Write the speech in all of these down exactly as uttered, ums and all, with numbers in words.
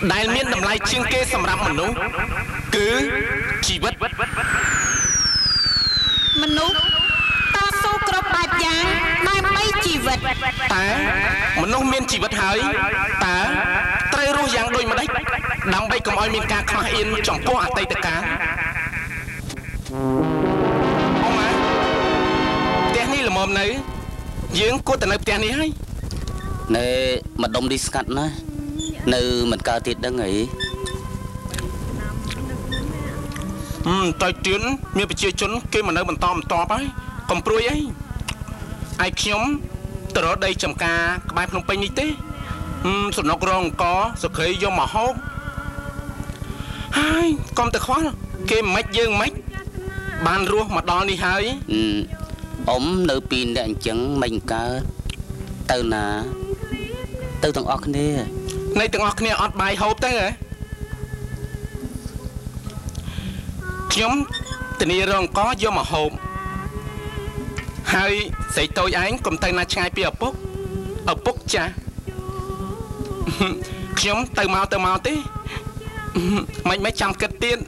ដែលមានតម្លៃជាងគេសម្រាប់មនុស្សគឺជីវិតមនុស្សតស៊ូគ្រប់បែបយ៉ាងដើម្បីជីវិតតែមនុស្សមានជីវិតហើយតើត្រូវរស់យ៉ាងដូចម្ដេចដើម្បីកុំឲ្យមានការខ្មាស់អៀនចំពោះអតីតកាលអូម៉ាផ្ទះនេះល្មមនៅយើងគួរតែនៅផ្ទះនេះហើយនៅម្ដុំនេះស្ងាត់ណាស់នៅមិនកើតទៀតដឹងអីហឹមតើជឿនមានប្រជាជនគេមកនៅបន្តបន្តហើយកុំព្រួយអីឯខ្ញុំទៅរកដីចំការក្បែរភ្នំពេញនេះទេហឹមសំណុករងអង្គសុក្រីយកមកហូបហើយកុំទៅខ្វល់គេមិនយើងមិនបានរស់មកដល់នេះហើយអ៊ំនៅពីអ្នកអញ្ចឹងមិនកើតទៅណាទៅទាំងអស់គ្នានៅទាំងអស់គ្នាអត់បាយហូបទៅហ៎ខ្ញុំធានារងកយកមកហូបហើយស្រីតូចឯងកុំទៅណាឆ្ងាយពីឪពុកឪពុកចាស់ខ្ញុំទៅមកទៅមកទេមិនមិនចាំគិតទៀត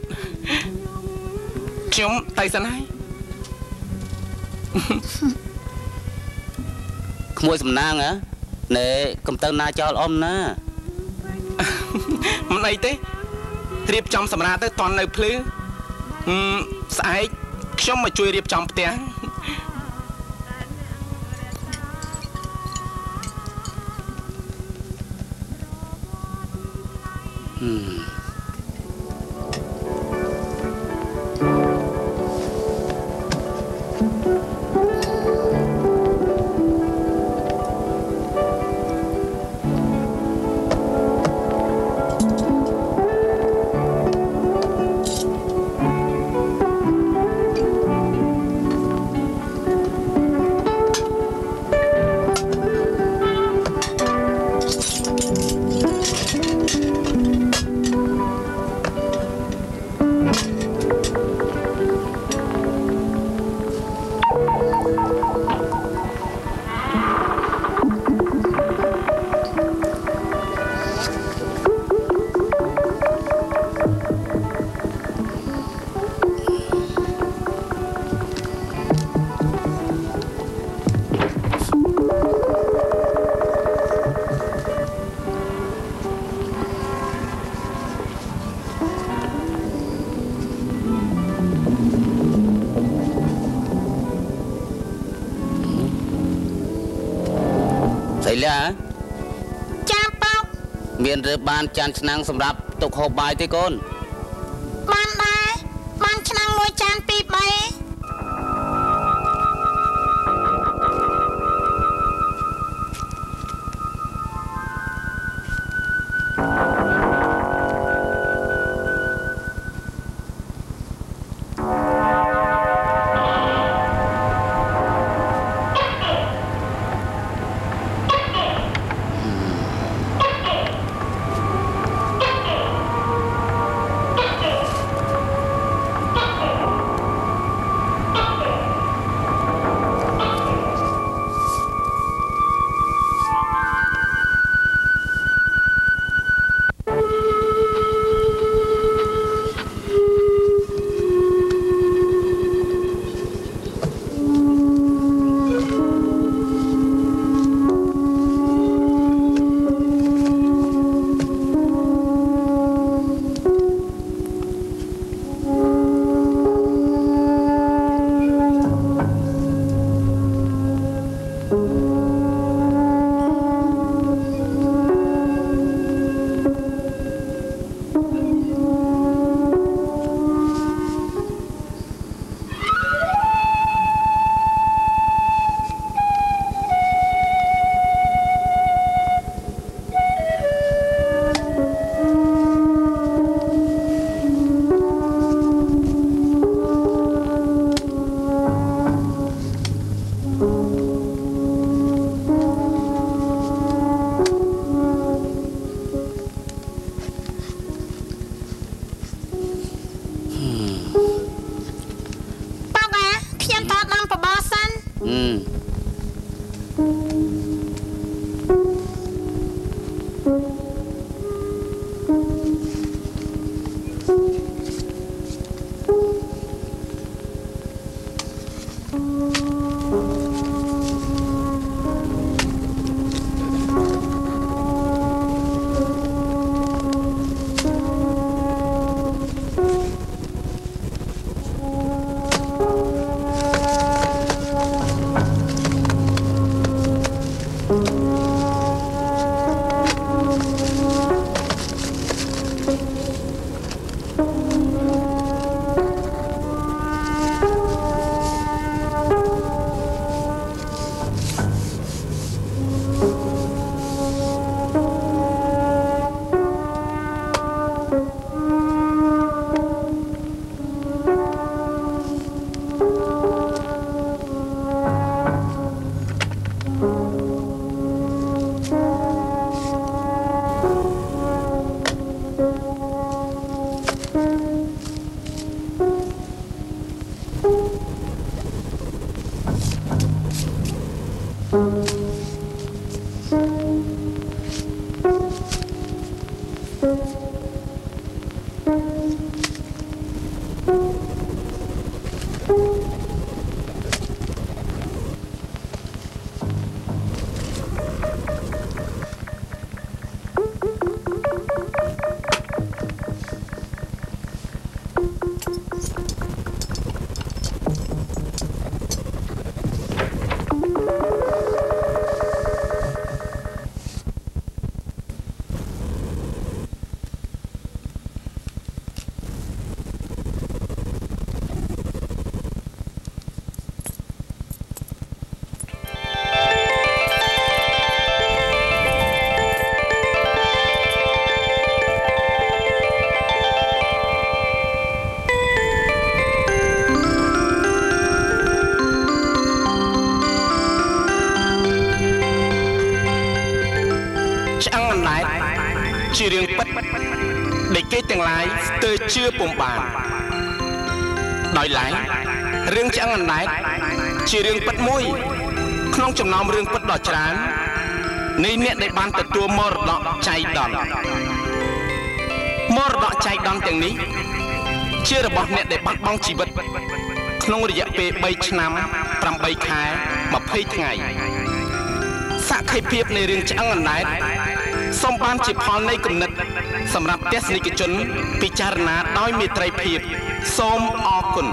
ខ្ញុំទៅសិនហើយក្មួយសំណាងហ៎ណែកុំទៅណាចោលអ៊ំណាមិនអីទេរៀបចំសម្រាប់ទៅតន់នៅភ្លឺស្អែកខ្ញុំមកជួយរៀបចំផ្ទះហឹមចាប៉ោកមានរើបានចានឆ្នាំងសម្រាប់ទុកហូបបាយទេកូនបានដែរបានឆ្នាំងមួយចានពីរបីជារឿងពិតដែលគេទាំងឡាយស្ទើរជឿពុំបានដោយឡែករឿងឆ្អឹងអណ្ដែតជារឿងពិតមួយក្នុងចំណោមរឿងពិតដ៏ច្រើននៃអ្នកដែលបានទទួលមរតកចៃដន្យមរតកចៃដន្យទាំងនេះជារបស់អ្នកដែលបាត់បង់ជីវិតក្នុងរយៈពេលបីឆ្នាំប្រាំបីខែម្ភៃថ្ងៃសក្ខីភាពនៃរឿងឆ្អឹងអណ្ដែតសូមបានជាផលនៃគំនិតសម្រាប់ទស្សនិកជនពិចារណាដោយមេត្រីភាពសូមអរគុណ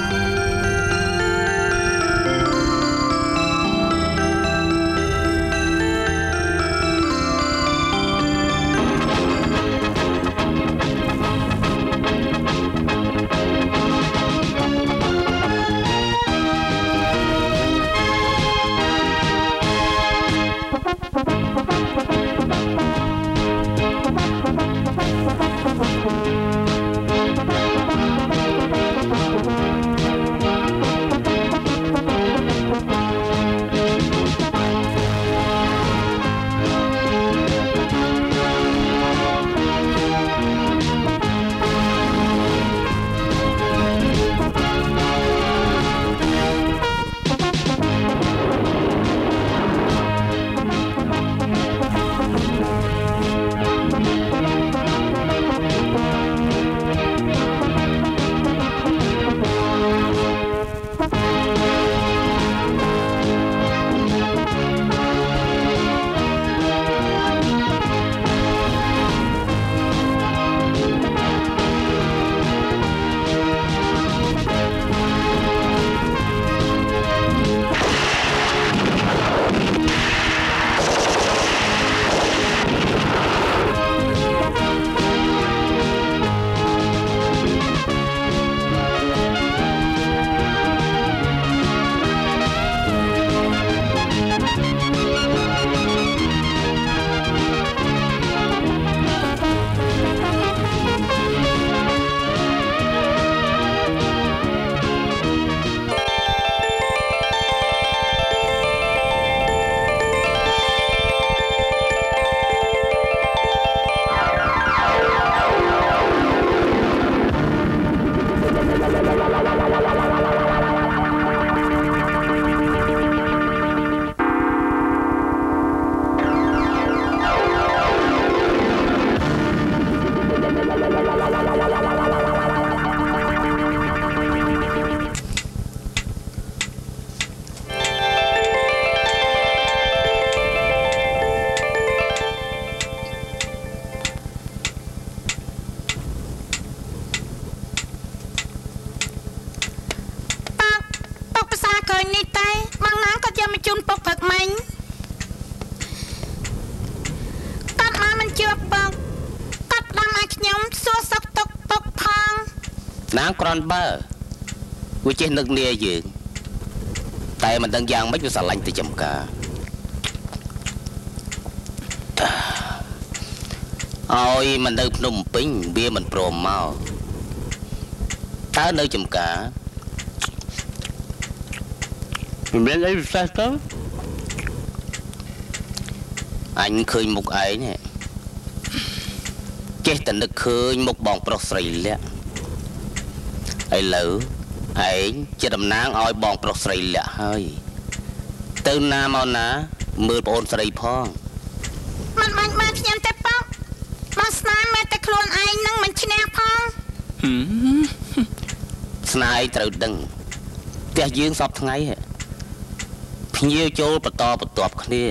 ក្រនបើវាចេះនឹកនាយើងតែមិនដឹងយ៉ាងម៉េចវាស្រឡាញ់ទៅចំការឲ្យមិននៅភ្នំពេញវាមិនព្រមមកតើនៅចំការមានអីពិសេសទៅអញឃើញមុខឯងចេះតែនឹកឃើញមុខបងប្រុសស្រីលាក់ឥឡូវឯងជាតំណាងឲ្យបងប្រុសស្រីលាក់ហើយទៅណាមកណាមើលប្អូនស្រីផងមិនបាញ់បានខ្ញុំទេប៉ោកមកស្នាមតែខ្លួនឯងនឹងមិនឈ្នះផងស្នាយត្រូវដឹងផ្ទះយើងសពថ្ងៃភ្ញៀវចូលបន្តបន្ទាប់គ្នា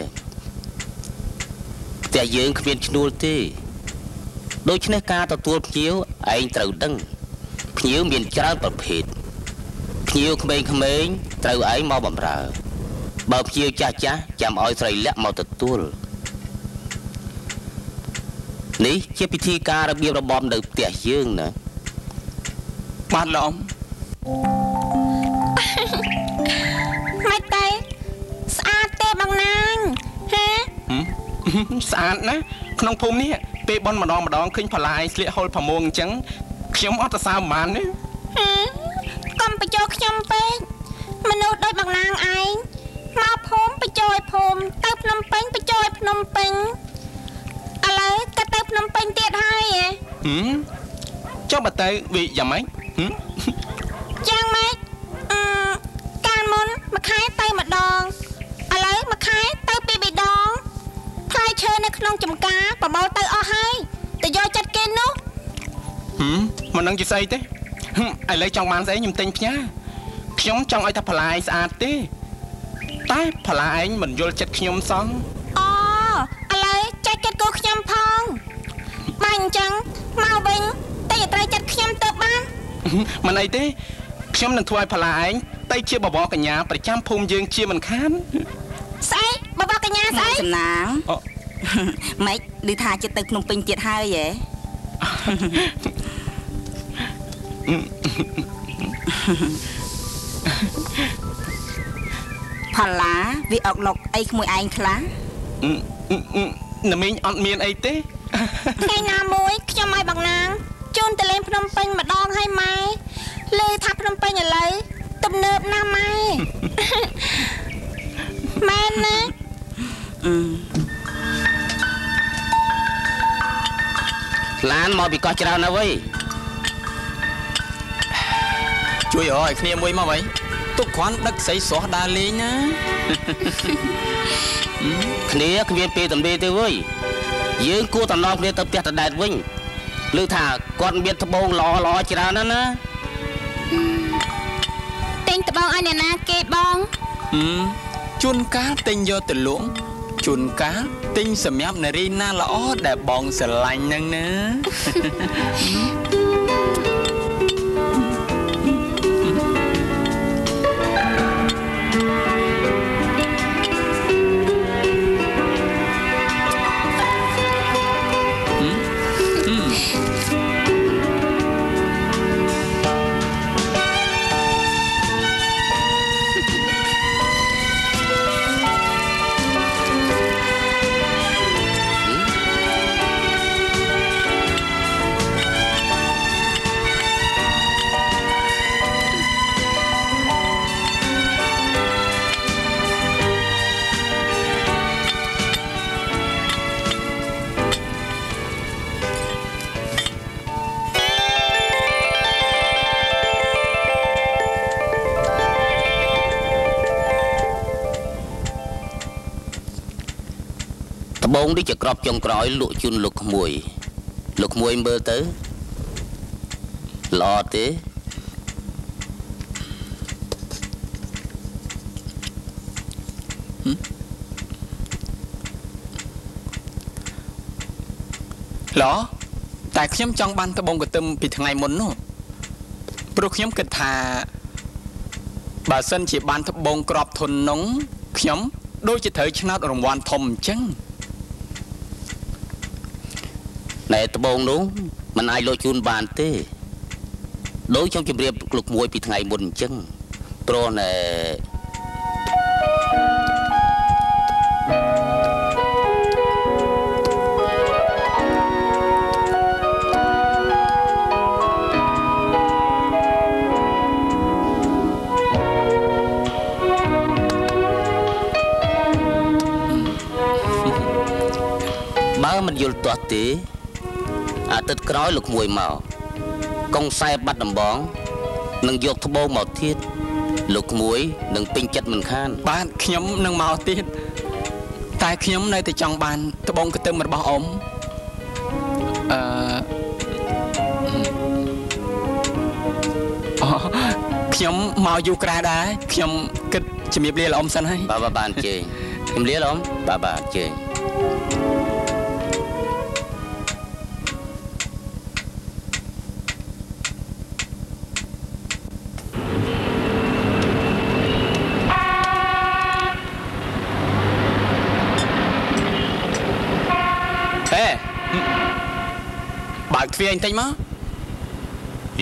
ផ្ទះយើងគ្មានឈ្នួលទេដូច្នេះការទទួលភ្ញៀវឯងត្រូវដឹងភ្ញៀវមានច្រើនប្រភេទភ្ញៀវក្មេងៗត្រូវឯងមកបម្រើបើភ្ញៀវចាស់ចាស់ចាំឲ្យស្រីលាក់មកទទួលនេះជាពិធីការរបៀបរបបនៅផ្ទះយើងណាបាទឡំមិនទេស្អាតទេបងណាងហេស្អាតណាក្នុងភូមិនេះពេលបនម្ដងម្ដងឃើញផល្លាយស្លៀកហូលផាមួងអញ្ចឹងខ្ញុំអត់ទៅសើមបានទេកុំបញ្ចោខ្ញុំពេកមនុស្សដូចបងណាងឯងមកភូមិបញ្ចោភូមិទៅភ្នំពេញបញ្ចោភ្នំពេញឥឡូវក៏ទៅភ្នំពេញទៀតហើយហ៎ចុះបើទៅវាយ៉ាងម៉េចយ៉ាងម៉េចអឺកាលមុនមួយខែទៅម្ដងឥឡូវមួយខែទៅពីរដងផ្លែឈើនៅក្នុងចំការប្រមូលទៅអស់ហើយទៅយកចិត្តគេនោះហឹមមិននឹងជាស្អីទេឥឡូវចង់បានស្អីខ្ញុំទិញផ្ញើខ្ញុំចង់ឲ្យតែផល្លាយស្អាតទេតែផល្លាយឯងមិនយល់ចិត្តខ្ញុំសោះអូឥឡូវចែកចិត្តគោខ្ញុំផងបើអញ្ចឹងមកវិញតែត្រូវចិត្តខ្ញុំទៅបានមិនអីទេខ្ញុំនឹងធ្វើឲ្យផល្លាឯងទៅជាបបរកញ្ញាប្រចាំភូមិយើងជាមិនខានស្អីបបរកញ្ញាស្អីសំណាងម៉េចឮថាចិត្តទៅភ្នំពេញទៀតហើយហ៎ផល្លាវាអុកឡុកអីក្មួយឯងខ្លះណាមីងអត់មានអីទេថ្ងៃណាមួយខ្ញុំឲ្យបងណាងជូនទៅលេងភ្នំពេញម្ដងឲ្យម៉ែលើថាភ្នំពេញឥឡូវទំនើបណាស់ម៉ែមែនណាឡានមកពីកោះច្រើនណាស់វិញជួយអរឲ្យគ្នាមួយមកវិញទុកគ្រាន់ដឹកស្រីស្រស់ដើរលេងណាគ្នាគ្មានពេលទំនេរទេវើយយើងគួរតំណងគ្នាទៅផ្ទះតដែតវិញឮថាគាត់មានត្បូងល្អល្អច្រើនណាស់ណាទិញត្បូងឲ្យអ្នកណាគេបងជួនកាលទិញយកទៅលក់ជួនកាលទិញសម្រាប់នារីណាល្អដែលបងស្រឡាញ់ហ្នឹងណាបងនេះជាក្របចុងក្រោយលក់ជូនលោកក្មួយលោកក្មួយមើលទៅល្អទេល្អតែខ្ញុំចង់បានត្បូងកទឹមពីថ្ងៃមុននោះព្រោះខ្ញុំគិតថាបើសិនជាបានត្បូងក្របធន់នងខ្ញុំដូចជាត្រូវឆ្នោតរង្វាន់ធំអញ្ចឹងណែត្បូងនោះមិនអាចលក់ជូនបានទេដូចខ្ញុំជម្រាបលោកមួយពីថ្ងៃមុនអញ្ចឹងព្រោះណែបើមិនយល់ទាស់ទេអាទិត្យក្រោយលោកមួយមកកុងខ្សែបាត់ដំបងនឹងយកត្បូងមកទៀតលោកក្មួយនឹងពេញចិត្តមិនខានបាទខ្ញុំនឹងមកទៀតតែខ្ញុំនៅតែចង់បានត្បូងកន្ទឹមរបស់អ៊ំអឺអូខ្ញុំមកយូរក្រែដែរខ្ញុំគិតជំរាបលាលោកអ៊ំសិនហើយបាទបាទបានជេជំរាបលាលោកអ៊ំបាទបាទជេបើកទ្វារអញតិចមកហី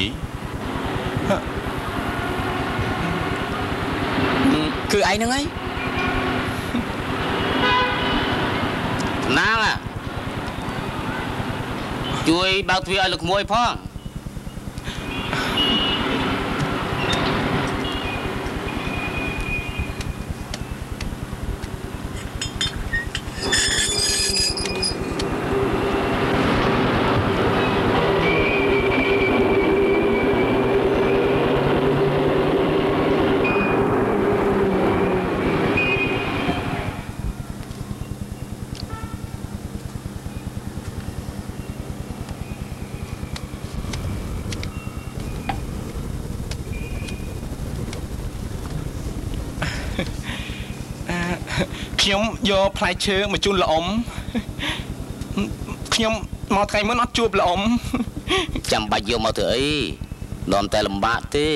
គឺឯងហ្នឹងហើយណាងជួយបើកទ្វារឲ្យលោកក្មួយផងខ្ញុំយកផ្លែឈើមកជូនលោកអ៊ំខ្ញុំមកថ្ងៃមុនអត់ជួបលោកអ៊ំចាំបាច់យកមកធ្វើអីនាំតែលំបាកទេ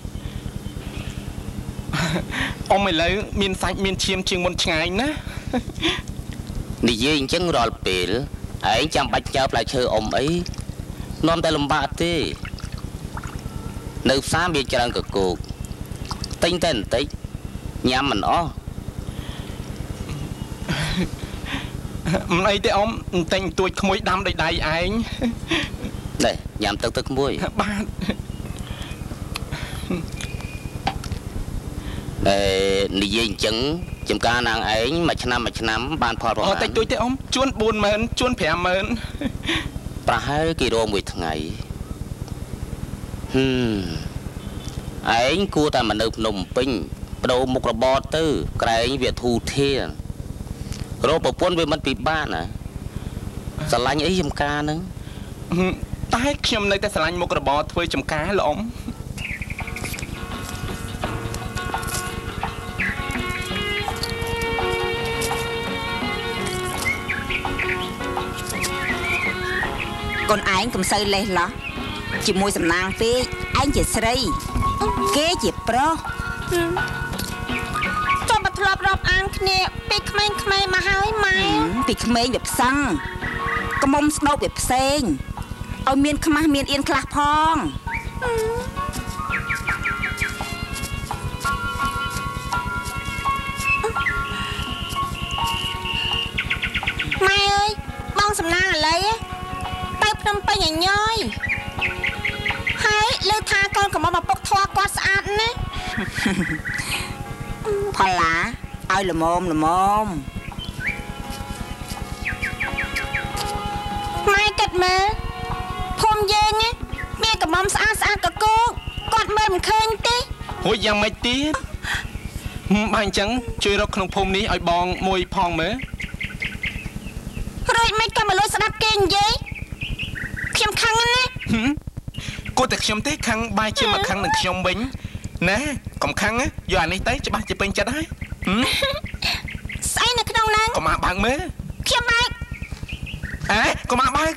អ៊ំឥឡូវមានសាច់មានឈាមជាងមុនឆ្ងាយណានិយាយអញ្ចឹងរាល់ពេលឯងចាំបាច់ចោលផ្លែឈើអ៊ំអីនាំតែលំបាកទេនៅផ្សារមានច្រើនកកោកទិញតែបន្តិចញ៉ាំមិនអស់មិនអីទេអ៊ំតែងទួចក្មួយដាំដោយដៃឯងនេះញ៉ាំទឹកទឹកក្មួយបាទអេនិយាយអញ្ចឹងចំការនាងឯងមួយឆ្នាំមួយឆ្នាំបានផលប្រហែលអូតិចទួចទេអ៊ំជួនបួនម៉ឺនជួនប្រាំម៉ឺនប្រហែលគីឡូមួយថ្ងៃហឹមឯងគួរតែមកនៅភ្នំពេញបដូរមុខរបរទៅក្រែងវាធូរធានរកប្រពន្ធវាមិនពិបាកណាស្រឡាញ់អីចំការហ្នឹងតែខ្ញុំនៅតែស្រឡាញ់មុខរបរធ្វើចំការលោកអ៊ំកូនឯងកុំសូវលេះឡោះជាមួយសំណាងពេកឯងជាស្រីគេជាប្រុសចូលមកធ្លាប់រាប់អានគ្នាពីក្មេងៗមកហើយម៉ែពីក្មេងវាផ្សឹងក្មុំស្ដោបវាផ្សេងឲ្យមានខ្មាស់មានអៀនខ្លះផងម៉ែអើយបងសំណាងឥឡូវទៅភ្នំពេញឲ្យញយហើយលើថាកូនកំមុំមកពុកធွာគាត់ស្អាតណាផល្លាឲ្យល្មមល្មមម៉ែគិតមើលភូមិយើងមានកំមុំស្អាតស្អាតកកូគាត់មើលមិនឃើញទេហួយយ៉ាងម៉េចទៀតបើអញ្ចឹងជួយរកក្នុងភូមិនេះឲ្យបងមួយផងមើលរួចមិនក៏មកលួចស្ដាប់គេនិយាយខ្ញុំខឹងណាគួរតែខ្ញុំទេខឹងបាយជាមកខឹងនឹងខ្ញុំវិញណាកុំខឹងយកអានេះទៅច្បាស់ជាពេញចិត្តហើយស្អីនៅក្នុងហ្នឹងកុំអាបើកមើលខ្ញុំបើកអេកុំអាបើក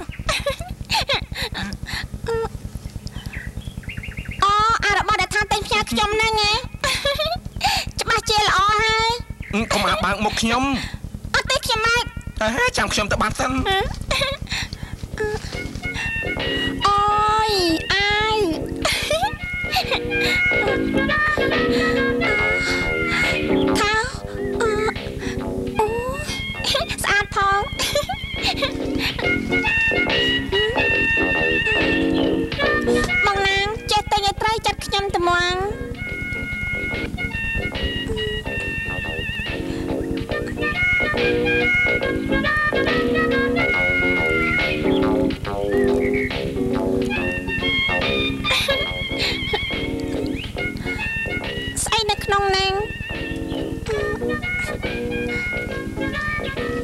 អូអារបស់ដែលថាតែងផ្ញើខ្ញុំហ្នឹងហ៎ច្បាស់ជាល្អហើយកុំអាបើកមុខខ្ញុំអត់ទេខ្ញុំបើកអេចាំខ្ញុំទៅបាត់សិនអូយអាយថាអូស្អាតផងបងណាងចេះតែញឲ្យត្រីចាត់ខ្ញុំត្មង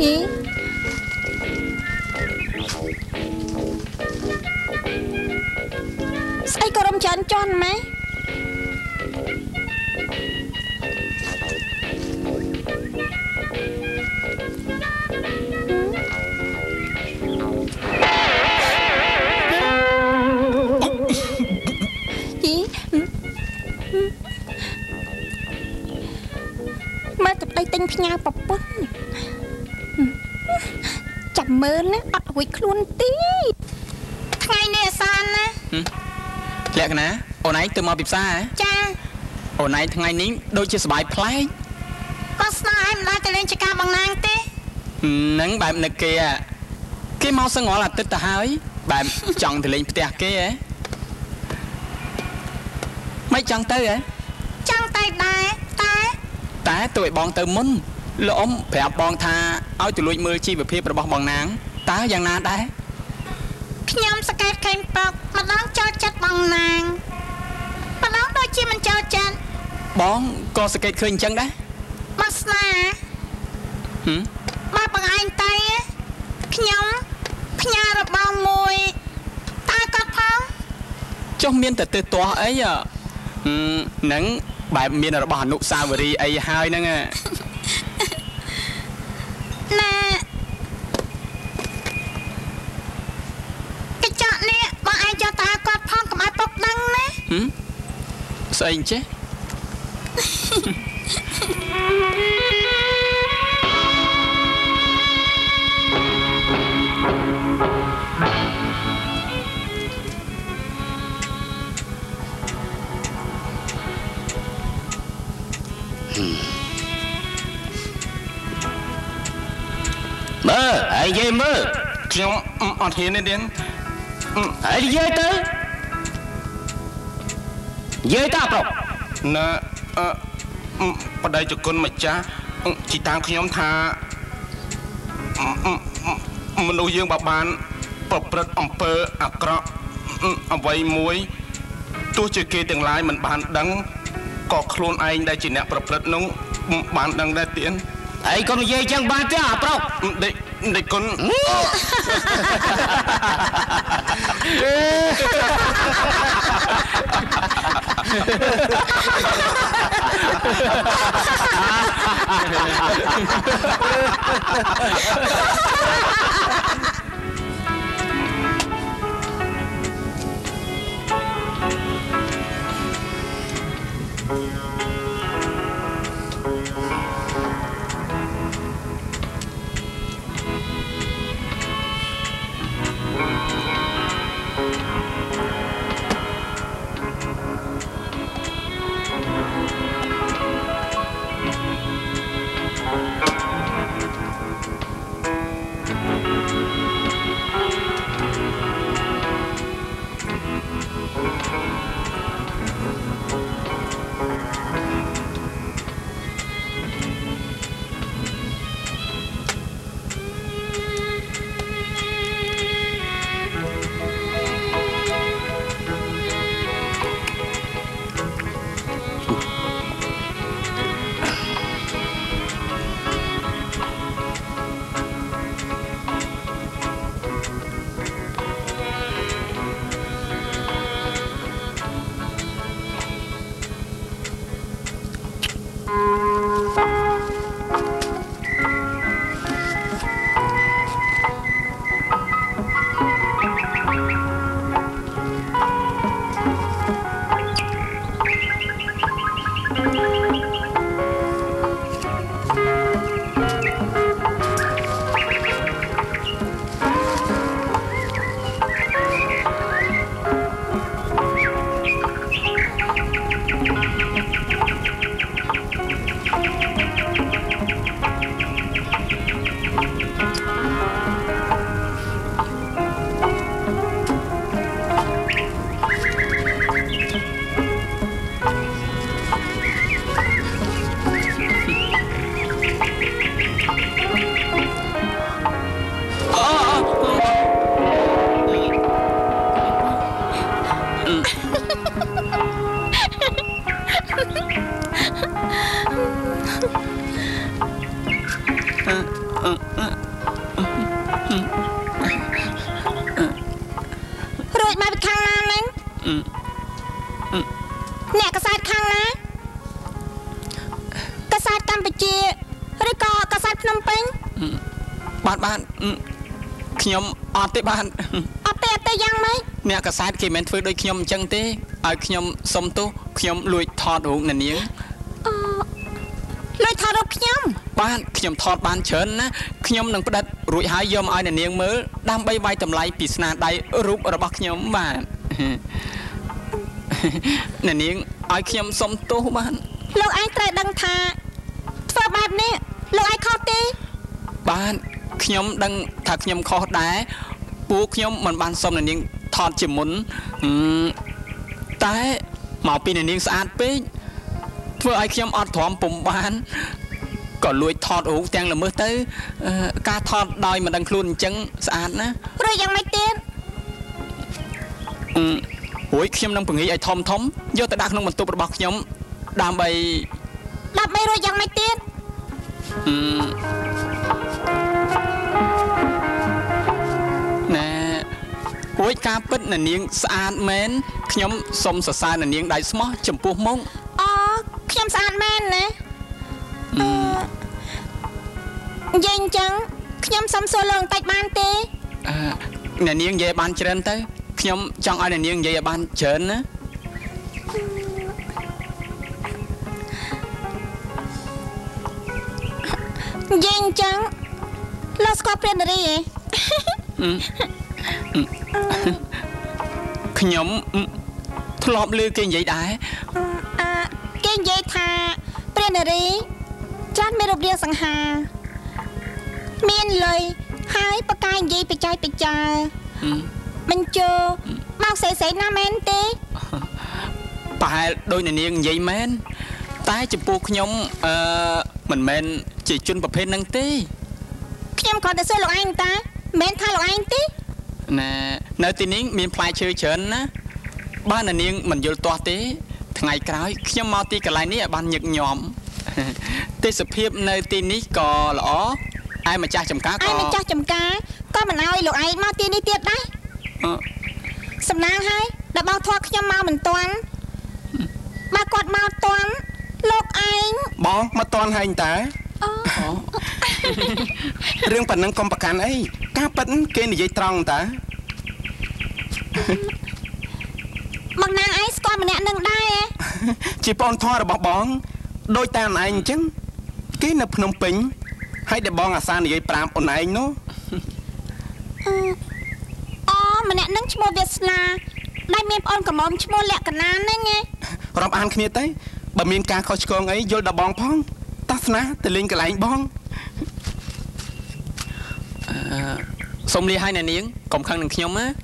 ស្អីក៏រំចាន់ចន់ម៉ែម៉ែទៅប្តីទិញផ្ញើប្រពន្ធចាំមើលណាអត់រួចខ្លួនទេថ្ងៃនេះអាសានណាលក្ខណៈអូនឯងទៅមកពីផ្សារហ៎ចាអូនឯងថ្ងៃនេះដូចជាសប្បាយប្លែកក៏ស្នាឯងមិនដែរទៅលេងចកាបងណាងទេនឹងបែបនឹកគេគេមកសងល់អាទិត្យទៅហើយបែបចង់ទៅលេងផ្ទះគេហ៎មិនចង់ទៅហ៎ចង់ទៅដែរតែតែទៅឲ្យបងទៅមុនលោកអ៊ំប្រាប់បងថាឲ្យទៅលួចមើលជីវភាពរបស់បងណាងតើយ៉ាងណាដែរខ្ញុំសង្កេតឃើញប្រុកម្ដងចូលចិត្តបងណាងម្ដងដូចជាមិនចូលចិត្តបងក៏សង្កេតឃើញអញ្ចឹងដែរមកស្នាហឹមមកបងឯងទៅខ្ញុំផ្ញើរបងមួយតើគាត់ផងចុះមានតែទៅទាស់អីហ្នឹងបែបមានរបស់អនុស្សាវរីយ៍អីហើយហ្នឹងណាកញ្ចក់នេះបងឯងចោះតើគាត់ផងកុំឲ្យពុកដឹងណាហឹមស្អីអញ្ចេះមើលឯងនិយាយមើលខ្ញុំអត់ហ៊ានទេទៀតហើយនិយាយទៅនិយាយតាប្រុសណែអឺបដិជគុណម្ចាស់ជីតាំងខ្ញុំថាមនុស្សយើងបើបានប្រព្រឹត្តអំពើអាក្រក់អ្វីមួយទោះជាគេទាំងឡាយមិនបានដឹងក៏ខ្លួនឯងដែលជាអ្នកប្រព្រឹត្តនោះបានដឹងដែរទៀតឯងកុំនិយាយចឹងបានទេអាប្រុសដេកដេកគុណអ្នកកសែតខាងណាកសែតកម្ពុជាឬក៏កសែតភ្នំពេញបាទបាទខ្ញុំអត់ទេបាទអត់ទេអត់ទេយ៉ាងម៉េចអ្នកកសែតគេមិនធ្វើដូចខ្ញុំអញ្ចឹងទេឲ្យខ្ញុំសុំទោសខ្ញុំលួចថតរូបអ្នកនាងអឺលួចថតរូបខ្ញុំបាទខ្ញុំថតបានច្រើនណាខ្ញុំនឹងផ្ដិតរួចហើយយកមកឲ្យអ្នកនាងមើលដើម្បីវាយតម្លៃពីស្នាដៃរូបរបស់ខ្ញុំបាទអ្នកនាងឲ្យខ្ញុំសុំទោសបាទលោកឯងត្រូវដឹងថាធ្វើបែបនេះលោកឯងខុសទេបាទខ្ញុំដឹងថាខ្ញុំខុសដែរពួកខ្ញុំមិនបានសុំអ្នកនាងថតជាមុនតែមកពីអ្នកនាងស្អាតពេកធ្វើឲ្យខ្ញុំអត់ទ្រាំពុំបានក៏លួចថតរូបទាំងល្មើសទៅការថតដោយមិនដឹងខ្លួនអញ្ចឹងស្អាតណារួចយ៉ាងម៉េចទៀតអឺរួចខ្ញុំនឹងពង្រីកឲ្យធំធំយកទៅដាក់ក្នុងបន្ទប់របស់ខ្ញុំដើម្បីដើម្បីរួចយ៉ាងម៉េចទៀតអឺណែរួចការពិតអ្នកនាងស្អាតមែនខ្ញុំសូមសរសើរអ្នកនាងដៃស្មោះចំពោះមុខអូខ្ញុំស្អាតមែនណាអឺនិយាយអញ្ចឹងខ្ញុំសុំសួរលោកបន្តិចបានទេអឺអ្នកនាងនិយាយបានច្រើនទៅខ្ញុំចង់ឲ្យអ្នកនាងនិយាយឲ្យបានច្រើនណានិយាយអញ្ចឹងលោកស្គាល់ព្រាននារីហ៎ខ្ញុំធ្លាប់ឮគេនិយាយដែរអឺគេនិយាយថាព្រាននារីចាស់មានរូបរាងសង្ហាមានលុយហើយបកាយនិយាយបច្ចេកបច្ចាបញ្ជោបោកសេសេណាមែនទេប្រហែលដោយអ្នកនាងនិយាយមែនតែចំពោះខ្ញុំអឺមិនមែនជាជនប្រភេទហ្នឹងទេខ្ញុំគាត់ទៅសួរលោកឯងតាមិនថាលោកឯងទេណែនៅទីនេះមានផ្លែឈើច្រើនណាបើអ្នកនាងមិនយល់ទាស់ទេថ្ងៃក្រោយខ្ញុំមកទីកន្លែងនេះឲ្យបានញឹកញាប់ទេសភាពនៅទីនេះក៏ល្អឯម្ចាស់ចំការក៏ឯម្ចាស់ចំការក៏មិនឲ្យលោកឯងមកទីនេះទៀតដែរសំណាងហើយដល់បងធေါ်ខ្ញុំមកមិនទាន់បើគាត់មកទាន់លោកឯងបងមកទាន់ហើយតារឿងប៉ុណ្ណឹងកុំប្រកាន់អីការប៉ិនគេនិយាយត្រង់តាបងណាងឯងស្គាល់ម្នាក់នឹងដែរជាបងធေါ်របស់បងដូចតាមឯងអញ្ចឹងគេនៅភ្នំពេញហើយដែលបងអាសានិយាយប្រាប់អូនឯងនោះអូម្នាក់នឹងឈ្មោះវាសនាដែលមានប្អូនកំមុំឈ្មោះលក្ខណាហ្នឹងឯងរាប់អានគ្នាទៅបើមានការខុសឆ្គងអីយល់ដល់បងផងតាសនាទៅលេងកន្លែងបងអឺសុំលាឲ្យអ្នកនាងកុំខឹងនឹងខ្ញុំណា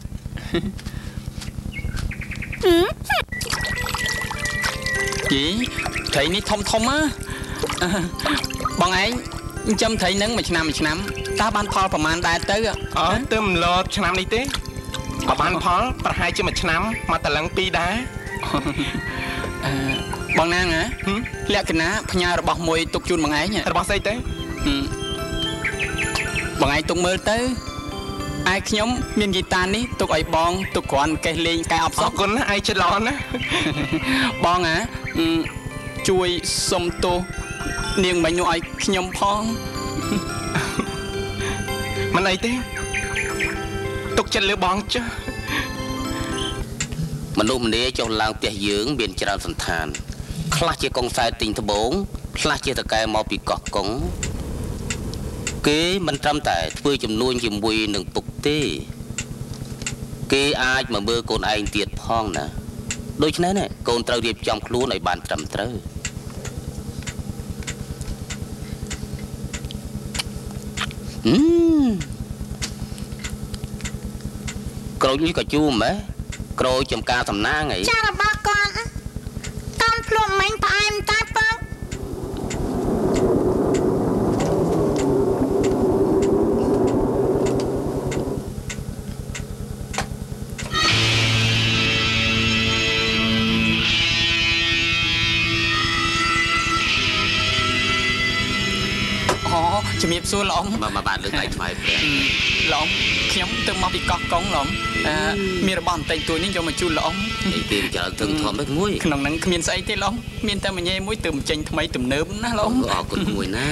យីត្រីនេះធំធំណាបងឯងចិញ្ចឹមត្រីនឹងមួយឆ្នាំមួយឆ្នាំតើបានផលប្រមាណដែរទៅអត់ទៅមិនលត់ឆ្នាំនេះទេបើបានផលប្រហែលជាមួយឆ្នាំមកតឡឹងពីរដែរអឺបងណាងហ៎លក្ខណៈផ្ញើរបស់មួយទុកជូនបងឯងរបស់ស្អីទៅបងឯងទុកមើលទៅឯខ្ញុំមានហ្គីតានេះទុកឲ្យបងទុកគ្រាន់កេះលេងកែអបសអរគុណណាឯងចិត្តល្អណាបងហ៎ជួយសុំទោសនាងមិញនោះឲ្យខ្ញុំផងមិនអីទេទុកចិត្តលើបងចុះមនុស្សម្នាចុះឡើងផ្ទះយើងមានច្រើនសន្តានខ្លះជាកុងសែទិញត្បូងខ្លះជាតកែមកពីកោះកុងគេមិនត្រឹមតែធ្វើចំនួនជាមួយនឹងពុកទេគេអាចមកមើលកូនឯងទៀតផងណាដូច្នេះណាកូនត្រូវរៀបចំខ្លួនឲ្យបានត្រឹមត្រូវហឹមក្រូចនេះក៏ជូរម៉េះក្រូចចំការសំណាងអីចារបស់គាត់តាមភ្លុំមិញផ្អែមតែប៉ងចជំរាបសួរលោកមកមកបាទលើកដៃថ្វាយព្រះលោកខ្ញុំទៅមកពីកោះកុងលោកអឺមានរបស់បន្តិចតួចនេះយកមកជូនលោកនេះគេច្រើនទឹងធំដូចមួយក្នុងហ្នឹងគ្មានស្អីទេលោកមានតែមួយញ៉េមួយទើបចេញថ្មីទំនើបណាលោកអរគុណមួយណា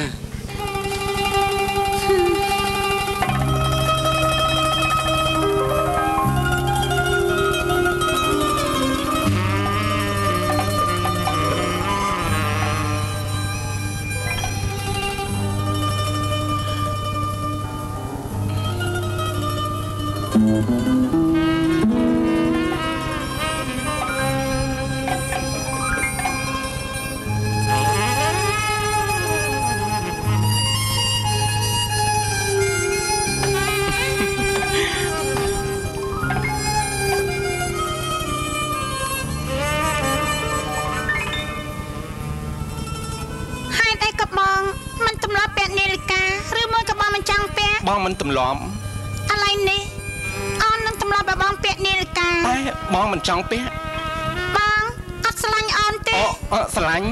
បងមិនទម្លាប់ឥឡូវនេះអូននឹងទម្លាប់បងពាក់នាឡិកាតែបងមិនចង់ពាក់បងអត់ស្រឡាញ់អូនទេអូអត់ស្រឡាញ់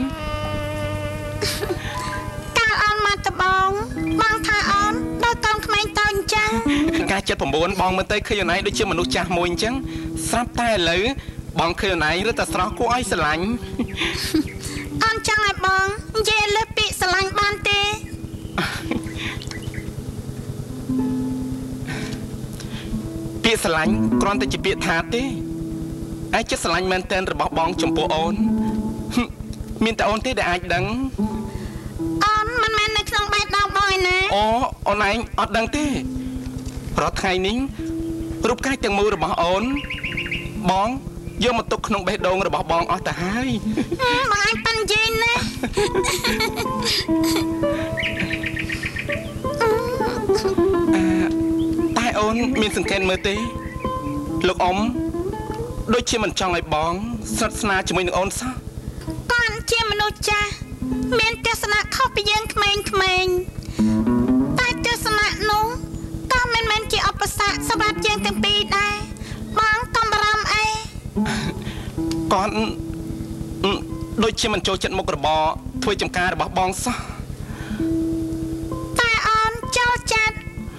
កាលអូនមកតបងបងថាអូនដូចកូនក្មេងតូចអញ្ចឹងកាលចិត្ត៩បងមើលទៅឃើញអូនឯងដូចជាមនុស្សចាស់មួយអញ្ចឹងស្រាប់តែឥឡូវបងឃើញអូនឯងរឹតតែស្រស់គួរឲ្យស្រឡាញ់អូនចង់ឲ្យបងនិយាយលើពាក្យស្រឡាញ់បានទេពាក្យស្រឡាញ់គ្រាន់តែជាពាក្យថាទេឯចិត្តស្រឡាញ់មែនទែនរបស់បងចំពោះអូនមានតែអូនទេដែលអាចដឹងអូនមិនមែននៅក្នុងបេះដូងបងឯណាអូអូនឯងអត់ដឹងទេរាល់ថ្ងៃនេះរូបកាយទាំងមូលរបស់អូនបងយកមកទុកក្នុងបេះដូងរបស់បងអស់ទៅហើយបងឯងប៉ិននិយាយណាតែអូនមានសង្កេតមើលទេលោកអ៊ំដូចជាមិនចង់ឲ្យបងស្និទ្ធស្នាលជាមួយនឹងអូនសោះគាត់ជាមនុស្សចាស់មានទស្សនៈខុសពីយើងក្មេងៗតែទស្សនៈនោះក៏មិនមែនជាឧបសគ្គសម្រាប់យើងទាំងពីរដែរបងកុំបារម្ភអីគាត់ដូចជាមិនចូលចិត្តមុខរបរធ្វើចំការរបស់បងសោះតែអូនចូលចិត្ត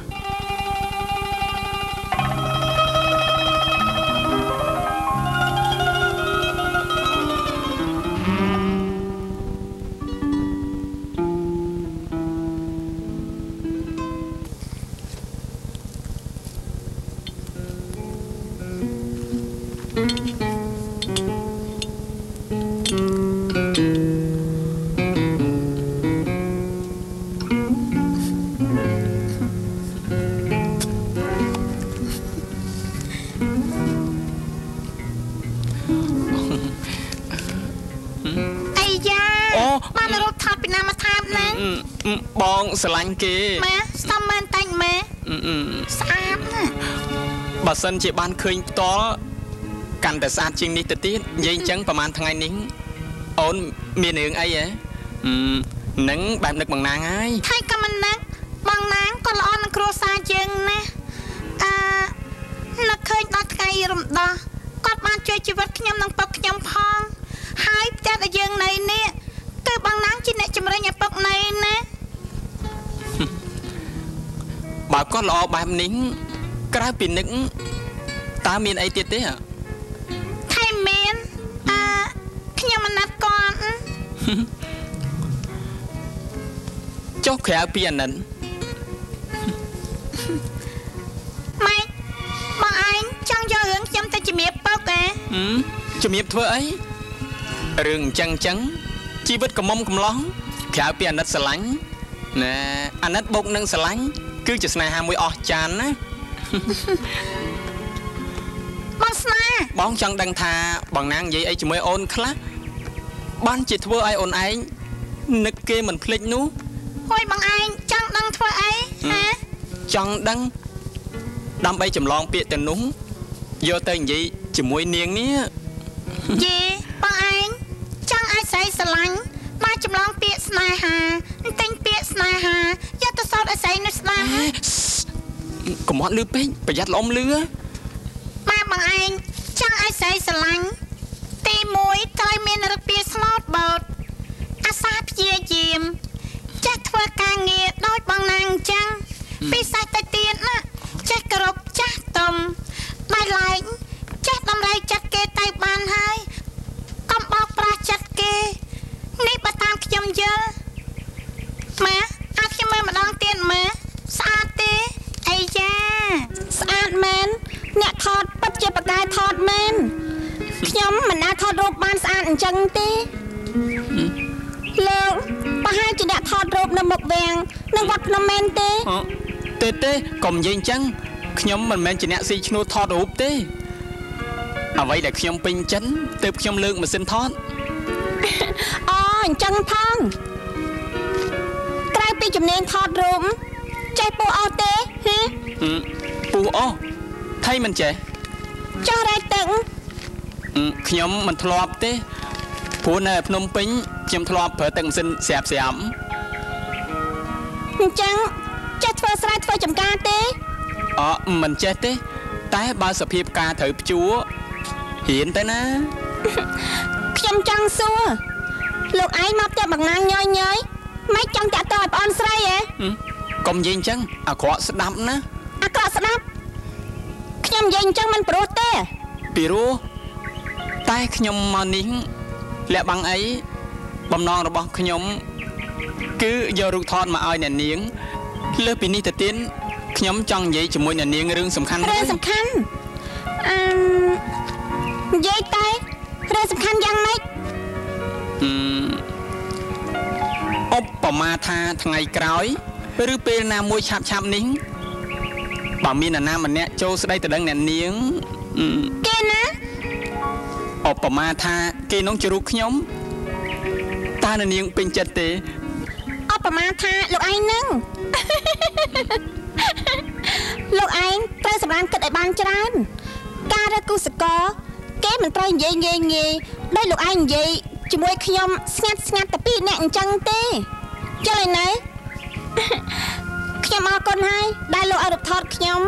បងស្រឡាញ់គេម៉ែសំមែនតាញ់ម៉ែស្អាតណាស់បើសិនជាបានឃើញផ្ទាល់កាន់តែស្អាតជាងនេះទៅទៀតនិយាយអញ្ចឹងប្រហែលថ្ងៃនេះអូនមានរឿងអីហ៎នឹងបែបនឹកបងណាងហើយថៃក៏មិននឹកបងណាងក៏ល្អនឹងគ្រួសារយើងណាអឺនឹកឃើញដល់ថ្ងៃរំដោះគាត់បានជួយជីវិតខ្ញុំនិងពុកខ្ញុំផងហើយផ្ទះដែលយើងនៅនេះគឺបងណាងជាអ្នកជំរុញឲ្យពុកនៅណាបើគាត់ល្អបែបនេះក្រៅពីនឹកតើមានអីទៀតទេថៃមានអឺខ្ញុំអាណិតគាត់ចុះក្រៅពីអាណិតម៉េចបងឯងចង់យករឿងខ្ញុំទៅជំរាបពុកទេជំរាបធ្វើអីរឿងអញ្ចឹងអញ្ចឹងជីវិតកំមុំកំឡោះក្រៅពីអាណិតស្រឡាញ់ណែអាណិតបូកនឹងស្រឡាញ់គឺជាស្នេហាមួយអស្ចារ្យណាបងស្នេហ៍បងចង់ដឹងថាបងណាងនិយាយអីជាមួយអូនខ្លះបានជាធ្វើឲ្យអូនឯងនឹកគេមិនភ្លេចនោះហួយបងឯងចង់ដឹងធ្វើអីហ៎ចង់ដឹងដើម្បីចម្លងពាក្យទៅនោះយកទៅនិយាយជាមួយនាងនេះយេបងឯងចង់ឲ្យស្រីស្រឡាញ់មកចម្លងពាក្យស្នេហាទិញពាក្យស្នេហាយកទៅសោតឲ្យស្រីនោះស្ដាប់កុំអត់លឺពេកប្រយ័ត្នលំលឺម៉ែបងឯងចង់ឲ្យស្រីស្រឡាញ់ទីមួយត្រូវមានរបៀបស្លូតបូតអាសាព្យាយាមចេះធ្វើការងារដោយបងណាងចឹងពីសាច់ទៅទៀតណាចេះគោរពចាស់ទុំបែរឡែកចេះដំរីចិត្តគេទៅបានហើយកុំបោកប្រាស់ចិត្តគេនេះបើតាមខ្ញុំយល់ម៉ែឲ្យខ្ញុំមើលម្ដងទៀតម៉ែស្អាតទេអីយ៉ាស្អាតមែនអ្នកថតពិតជាបកែថតមែនខ្ញុំមិនអាចថតរូបបានស្អាតអញ្ចឹងទេលោកប្រហែលជាអ្នកថតរូបនៅមុខវាំងនឹងវត្តភ្នំមែនទេទេទេកុំនិយាយអញ្ចឹងខ្ញុំមិនមែនជាអ្នកស៊ីឈ្នួលថតរូបទេអ្វីដែលខ្ញុំពេញចិត្តទើបខ្ញុំលើកម៉ាស៊ីនថតអូអញ្ចឹងផងក្រៅពីជំនាញថតរូបចេះពូអស់ទេហ៎ពូអស់ថៃមិនចេះចុះរែកទឹកខ្ញុំមិនធ្លាប់ទេព្រោះនៅភ្នំពេញខ្ញុំធ្លាប់ប្រើទឹកម៉ាស៊ីនស្រាប់ស្រាប់អញ្ចឹងចេះធ្វើស្រែធ្វើចំការទេអឺមិនចេះទេតែបើសភាពការត្រូវភ្ជួរហ៊ានទៅណាខ្ញុំចង់សួរលោកឯងមកផ្ទះបងណាងញយញយមិនចង់តាក់ទងឲ្យប្អូនស្រីហ៎កុំនិយាយអញ្ចឹងអាក្រក់ស្ដាប់ណាអាក្រក់ស្ដាប់ខ្ញុំនិយាយអញ្ចឹងមិនព្រោះទេពីព្រោះតែខ្ញុំមកនេះលាក់បាំងអីបំណងរបស់ខ្ញុំគឺយករូបថតមកឲ្យអ្នកនាងលើសពីនេះទៅទៀតខ្ញុំចង់និយាយជាមួយអ្នកនាងរឿងសំខាន់រឿងសំខាន់អឺនិយាយតែរឿងសំខាន់យ៉ាងម៉េចអឺឧបមាថាថ្ងៃក្រោយឬពេលណាមួយឆាប់ឆាប់នេះបើមានអ្នកណាម្នាក់ចូលស្ដីទៅដឹងអ្នកនាងគេណាឧបមាថាគេនោះជារូបខ្ញុំតើអ្នកនាងពេញចិត្តទេឧបមាថាលោកឯងនឹងលោកឯងត្រូវសម្រាប់គិតឲ្យបានច្រើនការរើសគូសកលគេមិនត្រូវនិយាយងាយងាយដោយលោកឯងនិយាយជាមួយខ្ញុំស្ងាត់ស្ងាត់តែពីរនាក់អញ្ចឹងទេយល់ហើយនៅខ្ញុំអរគុណហើយដែលលោកឲ្យរូបថតខ្ញុំ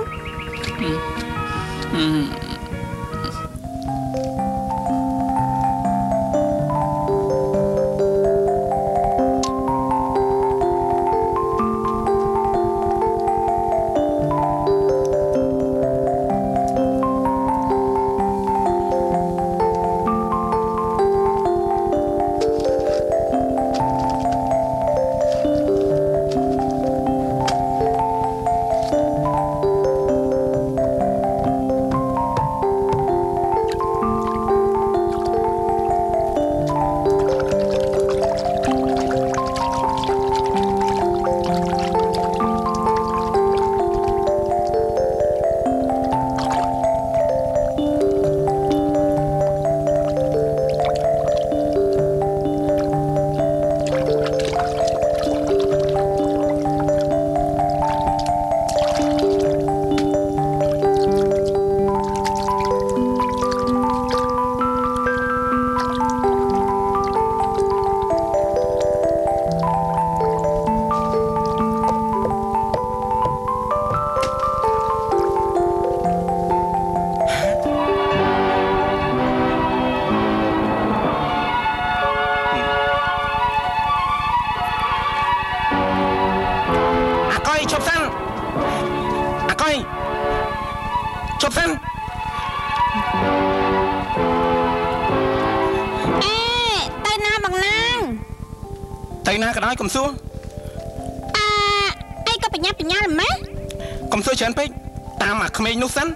កុំសួរអឺអីក៏បញ្ញាបញ្ញាម៉េចកុំសួរច្រើនពេកតាមអាក្មេងនោះសិន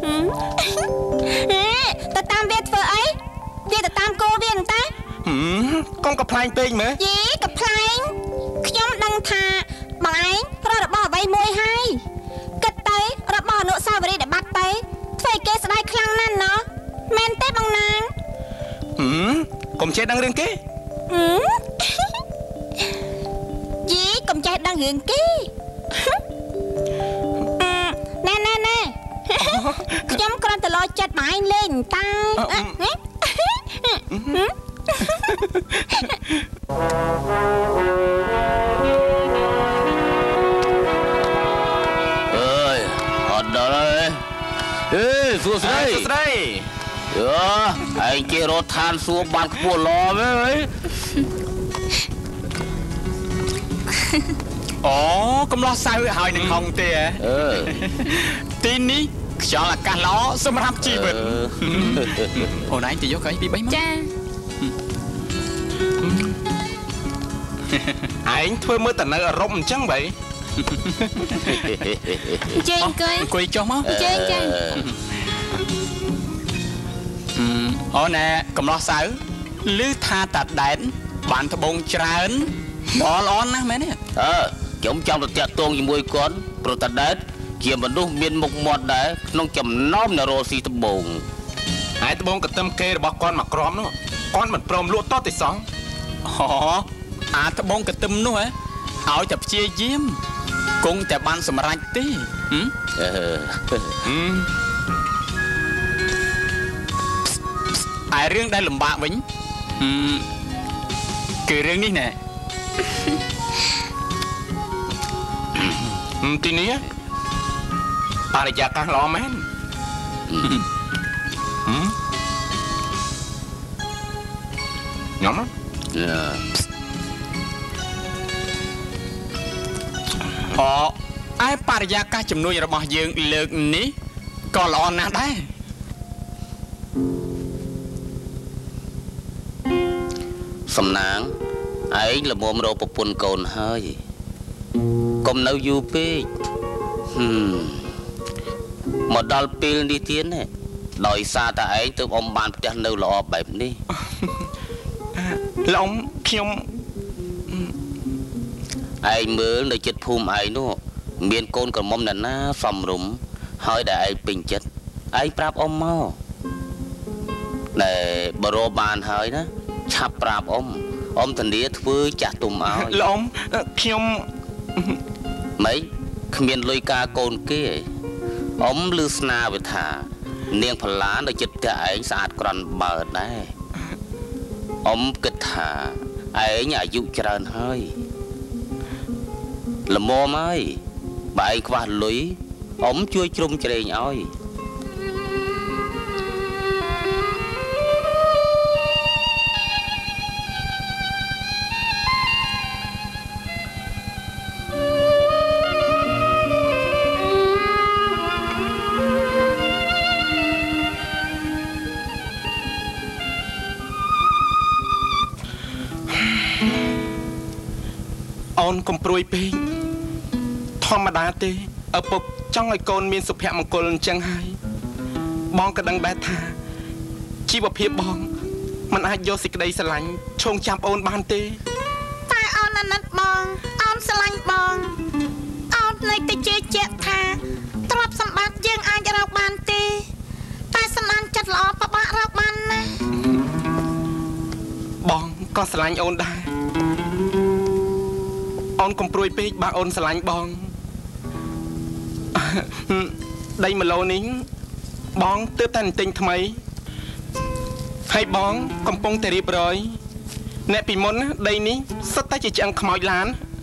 ទៅតាមវាធ្វើអីវាទៅតាមគោវាហ្នឹងតាកុំកំ ប្លែងពេកមើលយីកំ ប្លែងខ្ញុំដឹងថាបងឯងរករបស់អ្វីមួយហើយគិតទៅរបស់អនុស្សាវរីយ៍ដែលបាត់ទៅធ្វើឲ្យគេស្ដាយខ្លាំងណាស់ណោះមែនទេបងណាងហឹមកុំចេះដឹងរឿងគេហឹមយីកុំចេះដឹងរឿងគេណែណែណែខ្ញុំគ្រាន់តែលោចិត្តបងឯងលេងតាអើយអត់ដល់ហើយអេសួស្ដីសួស្ដីអើឯងគេរត់ឋានសួគ៌បានខ្ពស់ល្អមែនហីអូកំឡោះសៅហើយនឹងហងទេអឺទីនេះខ្យល់អាកាសល្អសម្រាប់ជីវិតអូនឯងទៅយកកៅអីពីបីមកចាឯងធ្វើមើលតែនៅអរំអញ្ចឹងបីជើងអង្គុយអង្គុយចុះមកជើងចាអូនែកំឡោះសៅឮថាតាដែនបានត្បូងច្រើនល្អល្អណាស់មែនទេអឺខ្ញុំចង់ទៅតាក់ទងជាមួយគាត់ព្រោះតាដែនជាមនុស្សមានមុខមាត់ដែរក្នុងចំណោមនរោស៊ីត្បូងហើយត្បូងកន្ទឹមគេរបស់គាត់មកក្រមនោះគាត់មិនព្រមលក់តទេសោះអូអាត្បូងកន្ទឹមនោះហ៎ឲ្យតែព្យាយាមគង់តែបានសម្រេចទេអឺអារឿងដែលលំបាកវិញគឺរឿងនេះណែទីនេះបរិយាកាសល្អមែនញ៉ាំអូឯបរិយាកាសជំនួយរបស់យើងលើកនេះក៏ល្អណាស់ដែរសំណាងឯងល្មមរកប្រពន្ធកូនហើយកុំនៅយូរពេកមកដល់ពេលនេះទៀតណាដោយសារតែឯងទើបអ៊ំបានផ្ទះនៅល្អបែបនេះលោកអ៊ំខ្ញុំឯងមើលនៅចិត្តភូមិឯងនោះមានកូនក្រមុំណាណាសំរុំហើយដែលឯងពេញចិត្តឯងប្រាប់អ៊ំមកតែបរោបានហើយណាឆាប់ប្រាប់អ៊ំអ៊ំធានាធ្វើចាស់ទុំឲ្យលោកអ៊ំខ្ញុំម៉េចគ្មានលុយការកូនគេអ៊ំលឺស្នាវាថានាងផល្លានៅចិត្តផ្ទះឯងស្អាតក្រន់បើដែរអ៊ំគិតថាឯងអាយុច្រើនហើយល្មមហើយបើឯងខ្វះលុយអ៊ំជួយជ្រុំជ្រែងឲ្យអូនកុំព្រួយពេកធម្មតាទេឪពុកចង់ឲ្យកូនមានសុភមង្គលអញ្ចឹងហើយបងក៏ដឹងដែរថាជីវភាពបងមិនអាចយកសេចក្តីស្រឡាញ់ឈោងចាប់អូនបានទេតែអូនអាណិតបងអូនស្រឡាញ់បងអូននៅតែជឿជាក់ថាទ្រព្យសម្បត្តិយើងអាចរកបានទេតែសំណាងចិត្តល្អពិបាករកបានណាបងក៏ស្រឡាញ់អូនដែរអូនកុំព្រួយពេកបើអូនស្រឡាញ់បងដីម៉ូឡូនេះបងទើបតែទិញថ្មីហើយបងកំពុងតែរៀបរយអ្នកពីមុនដីនេះសុទ្ធតែជាឆ្អឹងខ្មោចឡាន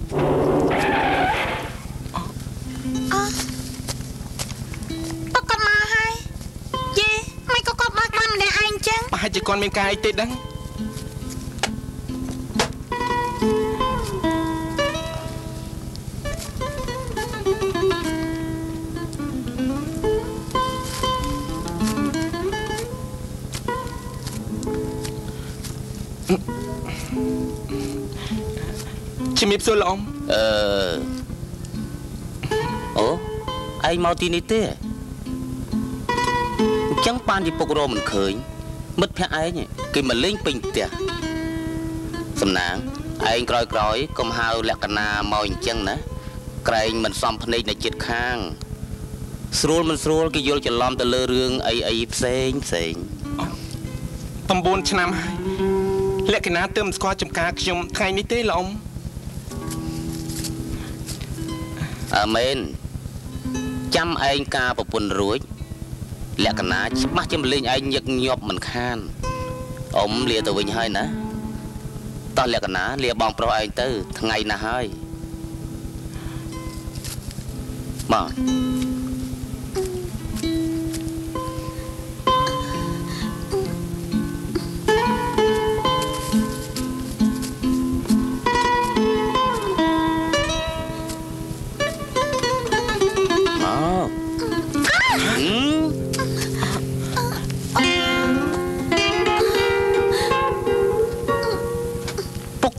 អបកមកហើយយេមិនក៏គាត់មកបានម្នាក់ឯងចឹងប្រហែលជាគាត់មានការអីទេដឹងជំរាបសួរលោកអ៊ំអឺអូឯងមកទីនេះទេអញ្ចឹងបានជាពុករមមិនឃើញមិត្តភក្តិឯងគេមកលេងពេញផ្ទះសំណាងឯងក្រោយក្រោយកុំហៅលក្ខណៈមកអញ្ចឹងណាក្រែងមិនសមភ្នែកនៅចិត្តខាងស្រួលមិនស្រួលគេយល់ច្រឡំទៅលើរឿងអីអីផ្សេងផ្សេង 9ឆ្នាំហើយលក្ខណៈទើបស្គាល់ចំការខ្ញុំថ្ងៃនេះទេលោកអ៊ំអឺមែនចាំឯងការប្រពន្ធរួចលក្ខណៈច្បាស់ជាម្លេងឯងញឹកញាប់មិនខានអ៊ំលាទៅវិញហើយណាតោះលក្ខណៈលាបងប្រុសឯងទៅថ្ងៃណាហើយមក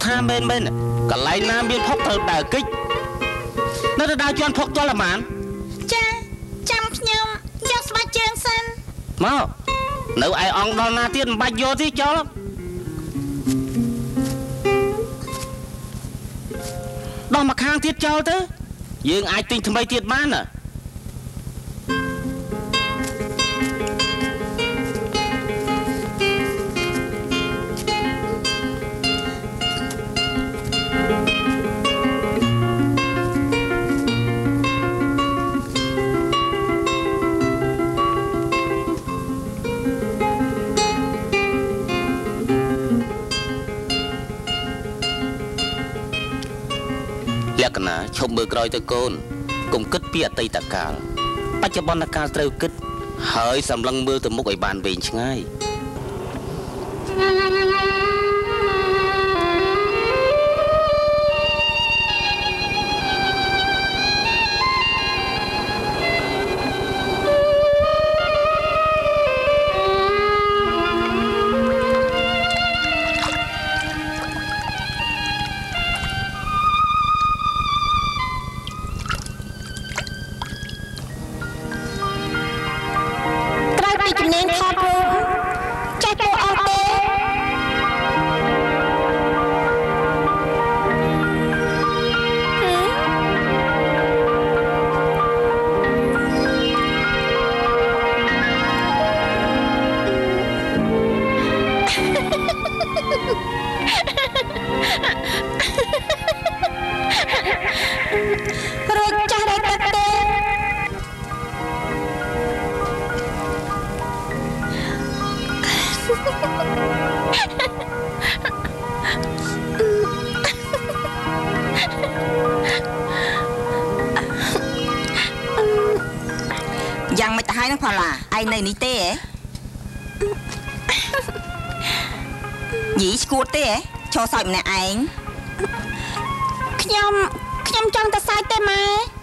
ថាមែនមែនកន្លែងណាមានផុកត្រូវដើរគិចនៅទៅដើរជន់ផុកទាល់អាម៉ានចាចាំខ្ញុំយកស្បែកជើងសិនមកនៅឯអង្គដល់ណាទៀតមិនបាច់យកទេចោលដោះមកខាងទៀតចោលទៅយើងអាចទិញថ្មីទៀតបានណាលក្ខណៈឈប់មើលក្រោយទៅកូនកុំគិតពីអតីតកាលបច្ចុប្បន្នកាលត្រូវគិតហើយសម្លឹងមើលទៅមុខឲ្យបានវែងឆ្ងាយយ៉ាងមិនទៅហើយនឹងផល្លាឯងនៅនេះទេហ៎យីស្គួតទេហ៎ឈរសើចម្នាក់ឯងខ្ញុំខ្ញុំចង់ទៅសើចទេម៉ែ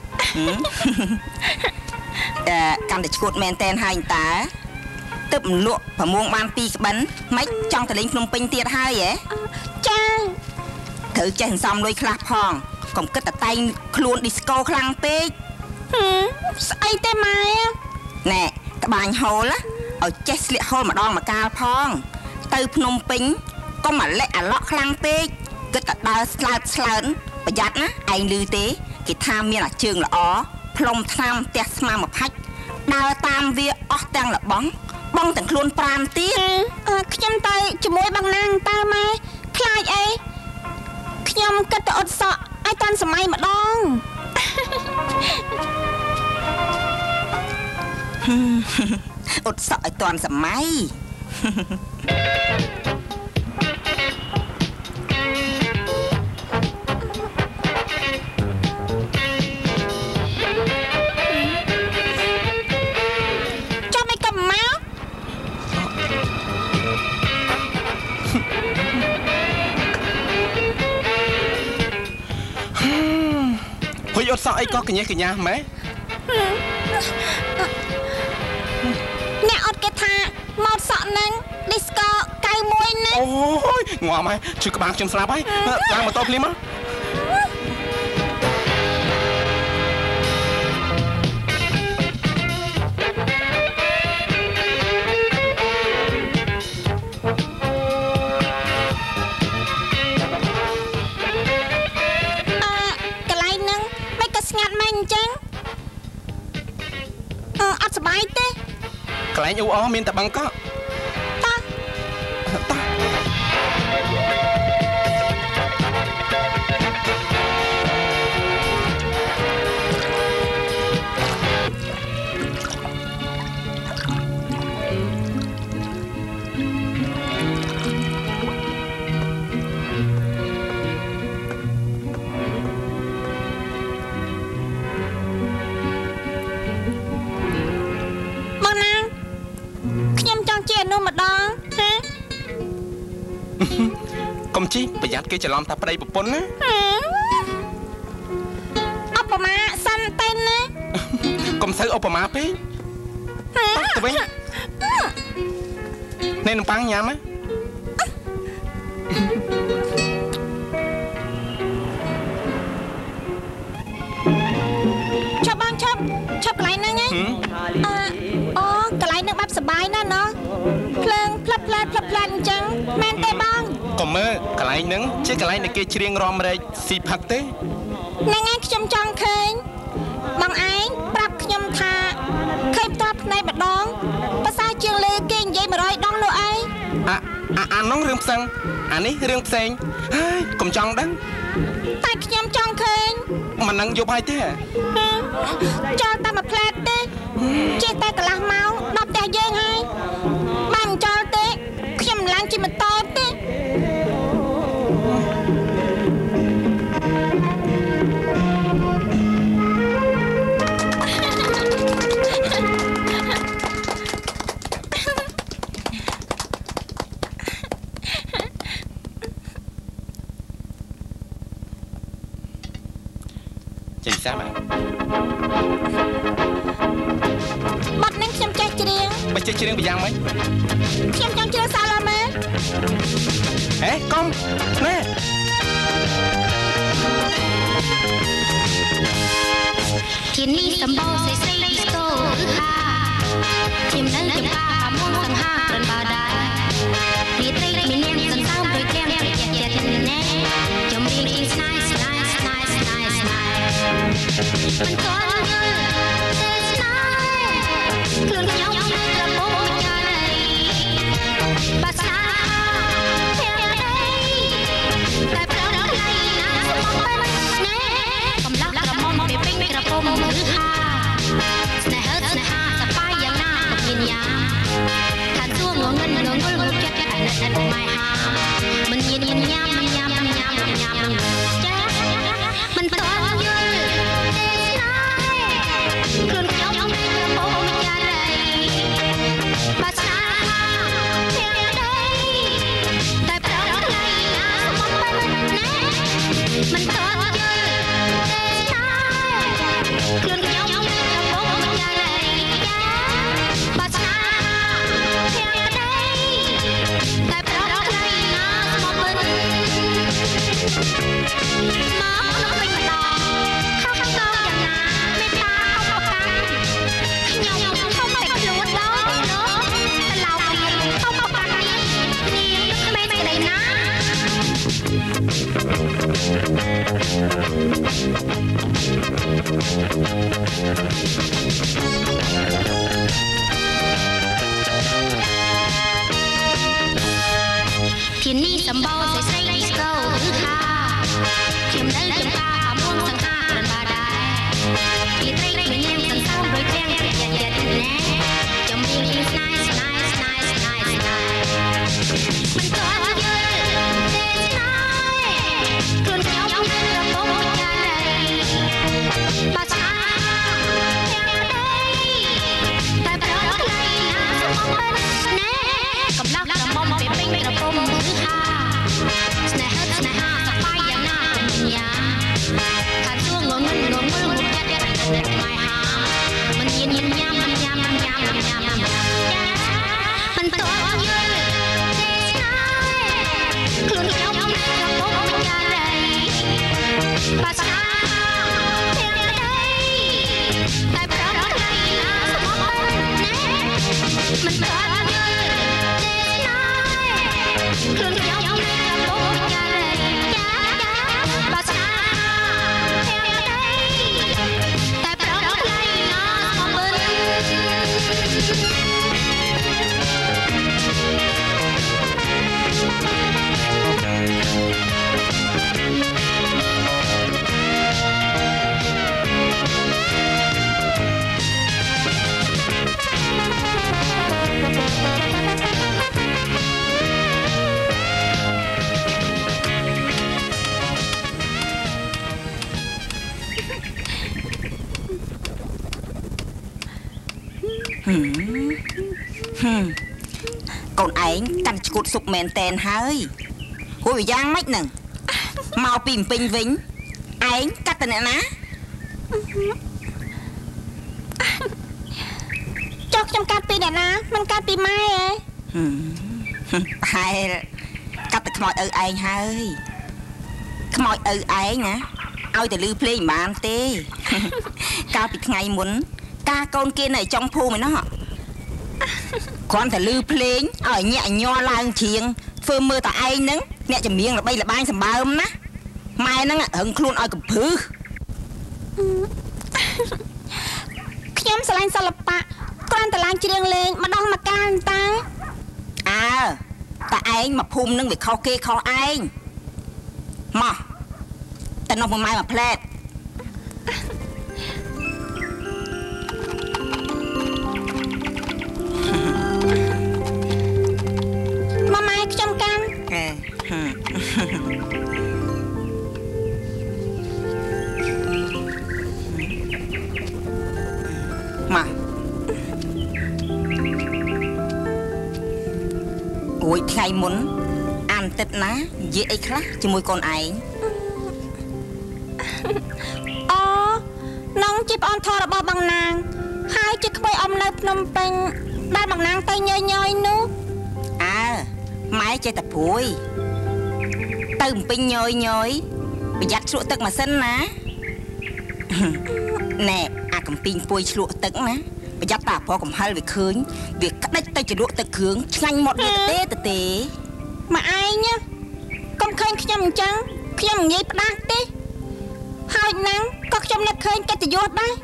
អឺកាន់តែឈួតមែនតែនហើយតាទឹកមលក់ប្រមងបានពីរក្បិនមិនចង់ទៅលេងភ្នំពេញទៀតហើយហ៎ចាត្រូវចេះសន្សំលុយខ្លះផងកុំគិតតែតែងខ្លួនឌីស្កូខ្លាំងពេកស្អីទេម៉ែណែក្បាញហូលឲ្យចេះស្លៀកហូលម្ដងម្កាលផងទៅភ្នំពេញកុំអាឡែកអាឡក់ខ្លាំងពេកគិតតែដើរស្លើតស្លើនប្រយ័ត្នណាឯងឮទេគេថាមានអាជើងល្អផ្លុំថ្នាំផ្ទះស្មាមកផាច់ដើរតាមវាអស់ទាំងលបងបងទាំងខ្លួនប្រានទៀតខ្ញុំទៅជាមួយបងណាងតើម៉ែខ្លាចអីខ្ញុំគិតទៅអត់សក់ឲ្យតាន់សម័យម្ដងអត់សក់ឲ្យតាន់សម័យអត់សក់អីក៏កញ៉េះកញ្ញាម៉ែអ្នកអត់គេថាម៉ូតសក់នឹងឌីស្កូកៅមួយណាអូយងាប់ហើយជឿក្បាលខ្ញុំស្លាប់ហើយឡើងម៉ូតូភ្លាមមកកន្លែងអ៊ូអមានតែបឹងកក់តាតាកុំជីប្រយ័ត្នគេច្រឡំថាប្តីប្រពន្ធណាអបមាសិនទៅណាកុំសូវអបមាពេកទៅវិញនេះនំប៉័ងញ៉ាំណាក៏មើលកន្លែងហ្នឹងជាកន្លែងដែលគេច្រៀងរំរែកស៊ីផឹកទេហ្នឹងឯងខ្ញុំចង់ឃើញបងឯងប្រាប់ខ្ញុំថាឃើញតបភ្នែកម្ដងភាសាជាងលើគេនិយាយមួយរយដងនោះឯងអាអានោះរឿងផ្សេងអានេះរឿងផ្សេងហើយកុំចង់ដឹងតែខ្ញុំចង់ឃើញមិននឹងយប់ហើយទេចោលតែមួយផ្លែតទេចេះតែកន្លះម៉ោងដល់ផ្ទះយើងហើយបើមិនចោលទេខ្ញុំមិនឡើងជិះម៉ូតូទេចេញសាបាទបាត់នឹងខ្ញុំចេះច្រៀងបើចេះច្រៀងពីយ៉ាងម៉េចខ្ញុំចង់ច្រៀងសាឡូម៉ែហេកុំណែជានេះសម្បោស្រីស្រីឌីស្កូគឺហាខ្ញុំនៅចំការអាមុំសង្ហាព្រនបើដែរពីត្រីមាននាងសន្សើមដូចទាំងត្រជាក់ចិត្តណែចំរៀងអ៊ីស្នាយស្នាយស្នាយស្នាយស្នាយមិនទាន់យល់ទេស្នាយខ្លួនខ្ញុំនៅក្រពុំមិនចារីបាស្នាពេលដីតែប្រដៅណៃណាមកបែបណែកំឡោះក្រមុំពេលពេញក្រពុំគឺហាស្នេហ៍ស្នេហាសប្បាយយ៉ាងណាក៏មានយ៉ាងខានសួងងងឹងងងុលមកចិត្តអាណិតម៉ែហាមិនញៀនញ៉ាំញ៉ាំញ៉ាំញ៉ាំចាមិនទាន់យល់ទេស្នាយខ្លួនខ្ញុំនៅក្រពុំមិនចារីបាស្នាពេលដីតែប្រដៅណៃណាមកបែបណែមិនទាន់យល់ទេស្នាយខ្លួនខ្ញុំនៅក្រពុំមិនចារីចាបាស្នាពេលដីតែប្រដៅណៃណាមកបែបមកនោះវិញម្ដងខុសតយ៉ាងណាមេត្តាអបកម្មខ្ញុំខ្ញុំតែខ្លួនដល់នោះតែឡោព្រៀងអបកម្មនេះនេះក្មេងស្រីណាធានីសម្បោស្រីស្រីឌីស្កូគឺហាខ្ញុំនៅចំការអាមុំសង្ហាព្រនបើដែរពីត្រីមាននាងសន្សើមដូចទាំងត្រជាក់ចិត្តណែចំរៀងអ៊ីស្នាយស្នាយស្នាយស្នាយស្នាយមិនទាន់យល់ទេស្នាយខ្លួនខ្ញុំនៅក្រពុំមិនចារីបាស្នាពេលដីតែប្រដៅណៃណាមកបែបណែកំឡោះក្រមុំពេលពេញក្រពុំគឺហាស្នេហ៍ស្នេហាសប្បាយយ៉ាងណាក៏មានយ៉ាងខានសួងងងឹងងងុលមកចិត្តអាណិតម៉ែហាមិនញៀនញ៉ាំញ៉ាំញ៉ាំញ៉ាំញ៉ាំចាមិនទាន់យល់ទេស្នាយខ្លួនខ្ញុំនៅក្រពុំមិនចារីបាស្នាពេលដីតែប្រដៅណៃណាមកបែបណែមិនទាន់យល់ទេស្នាយខ្លួនខ្ញុំនៅក្រពុំមិនចារីចាបាស្នាពេលដីតែប្រដៅណៃណាមកបែបកូនឯងកាន់ឈួតសុកមែនតែនហើយហួយយ៉ាងម៉េចហ្នឹងមកពីពេញវិញឯងកាត់តអ្នកណាចុះខ្ញុំកាត់ពីអ្នកណាមិនកាត់ពីម៉ែឯងប្រហែលកាត់តែខ្មោចឪឯងហើយខ្មោចឪឯងណាឲ្យតែលឺភ្លេងមិនបានទេកាលពីថ្ងៃមុនការកូនគេនៅចុងភូមិឯណោះគ្រាន់តែលឺភ្លេងឲ្យញាក់ញ័រឡើងជ្រៀងធ្វើមើលតែឯងហ្នឹងអ្នកជំនាញល្បីល្បាញសម្បើមណាម៉ែហ្នឹងរឹងខ្លួនឲ្យកំភឺខ្ញុំស្រឡាញ់សិល្បៈគ្រាន់តែឡើងច្រៀងលេងម្ដងមកកាលតាអើតែឯងមកភូមិនឹងវាខុសគេខុសឯងមកតែនោះមួយម៉ែមួយផ្លែតម៉ែម៉ែខ្ញុំកាន់មករួចថ្ងៃមុនអានទឹកណានិយាយអីខ្លះជាមួយកូនឯងអូនងជាប្អូនធររបស់បងណាងហើយជាក្មួយអ៊ំនៅភ្នំពេញដែលបងណាងទៅញយញយនោះអើម៉ែចេះតែព្រួយទៅភ្នំពេញញយញយប្រយ័ត្នឆ្លក់ទឹកម៉ាស៊ីនណាណែអាកំពីងពួយឆ្លក់ទឹកណាប្រយ័ត្នតាប្រកំហិលវាឃើញវាក្តិចទៅជ្រក់ទឹកគ្រឿងឆ្ងាញ់មកទៀតទេទៅទេមកឯងកុំឃើញខ្ញុំអញ្ចឹងខ្ញុំនិយាយផ្ដាស់ទេហើយណាំងក៏ខ្ញុំនឹកឃើញកិត្តិយសដែរ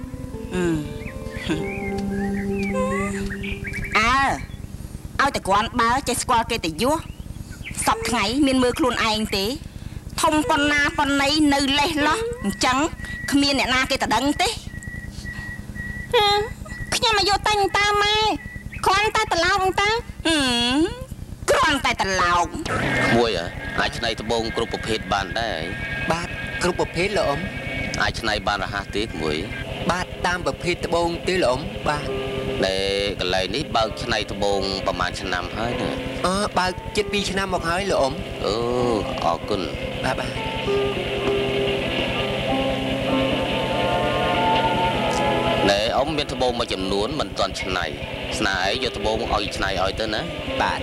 អើឲ្យតែគ្រាន់បើចេះស្គាល់កិត្តិយសសពថ្ងៃមានមើលខ្លួនឯងទេធំប៉ុណ្ណាប៉ុណ្ណីនៅលេះលោះអញ្ចឹងគ្មានអ្នកណាគេតដឹងទេខ្ញុំអាយុតែងតើម៉ែគ្រាន់តែត្រឡោកតើគ្រាន់តែត្រឡោកមួយអាចឆ្នៃត្បូងគ្រប់ប្រភេទបានដែរបាទគ្រប់ប្រភេទលោកអ៊ំអាចឆ្នៃបានរហ័សទេមួយបាទតាមប្រភេទត្បូងទេលោកអ៊ំបាទដែលកន្លែងនេះបើកឆ្នៃត្បូងប្រហែលឆ្នាំហើយណាអឺបើកជិតពីរឆ្នាំមកហើយលោកអ៊ំអូអរគុណបាទបាទណែអ៊ំមានត្បូងមួយចំនួនមិនទាន់ឆ្នៃស្នើឲ្យយកត្បូងឲ្យឆ្នៃឲ្យទៅណាបាទ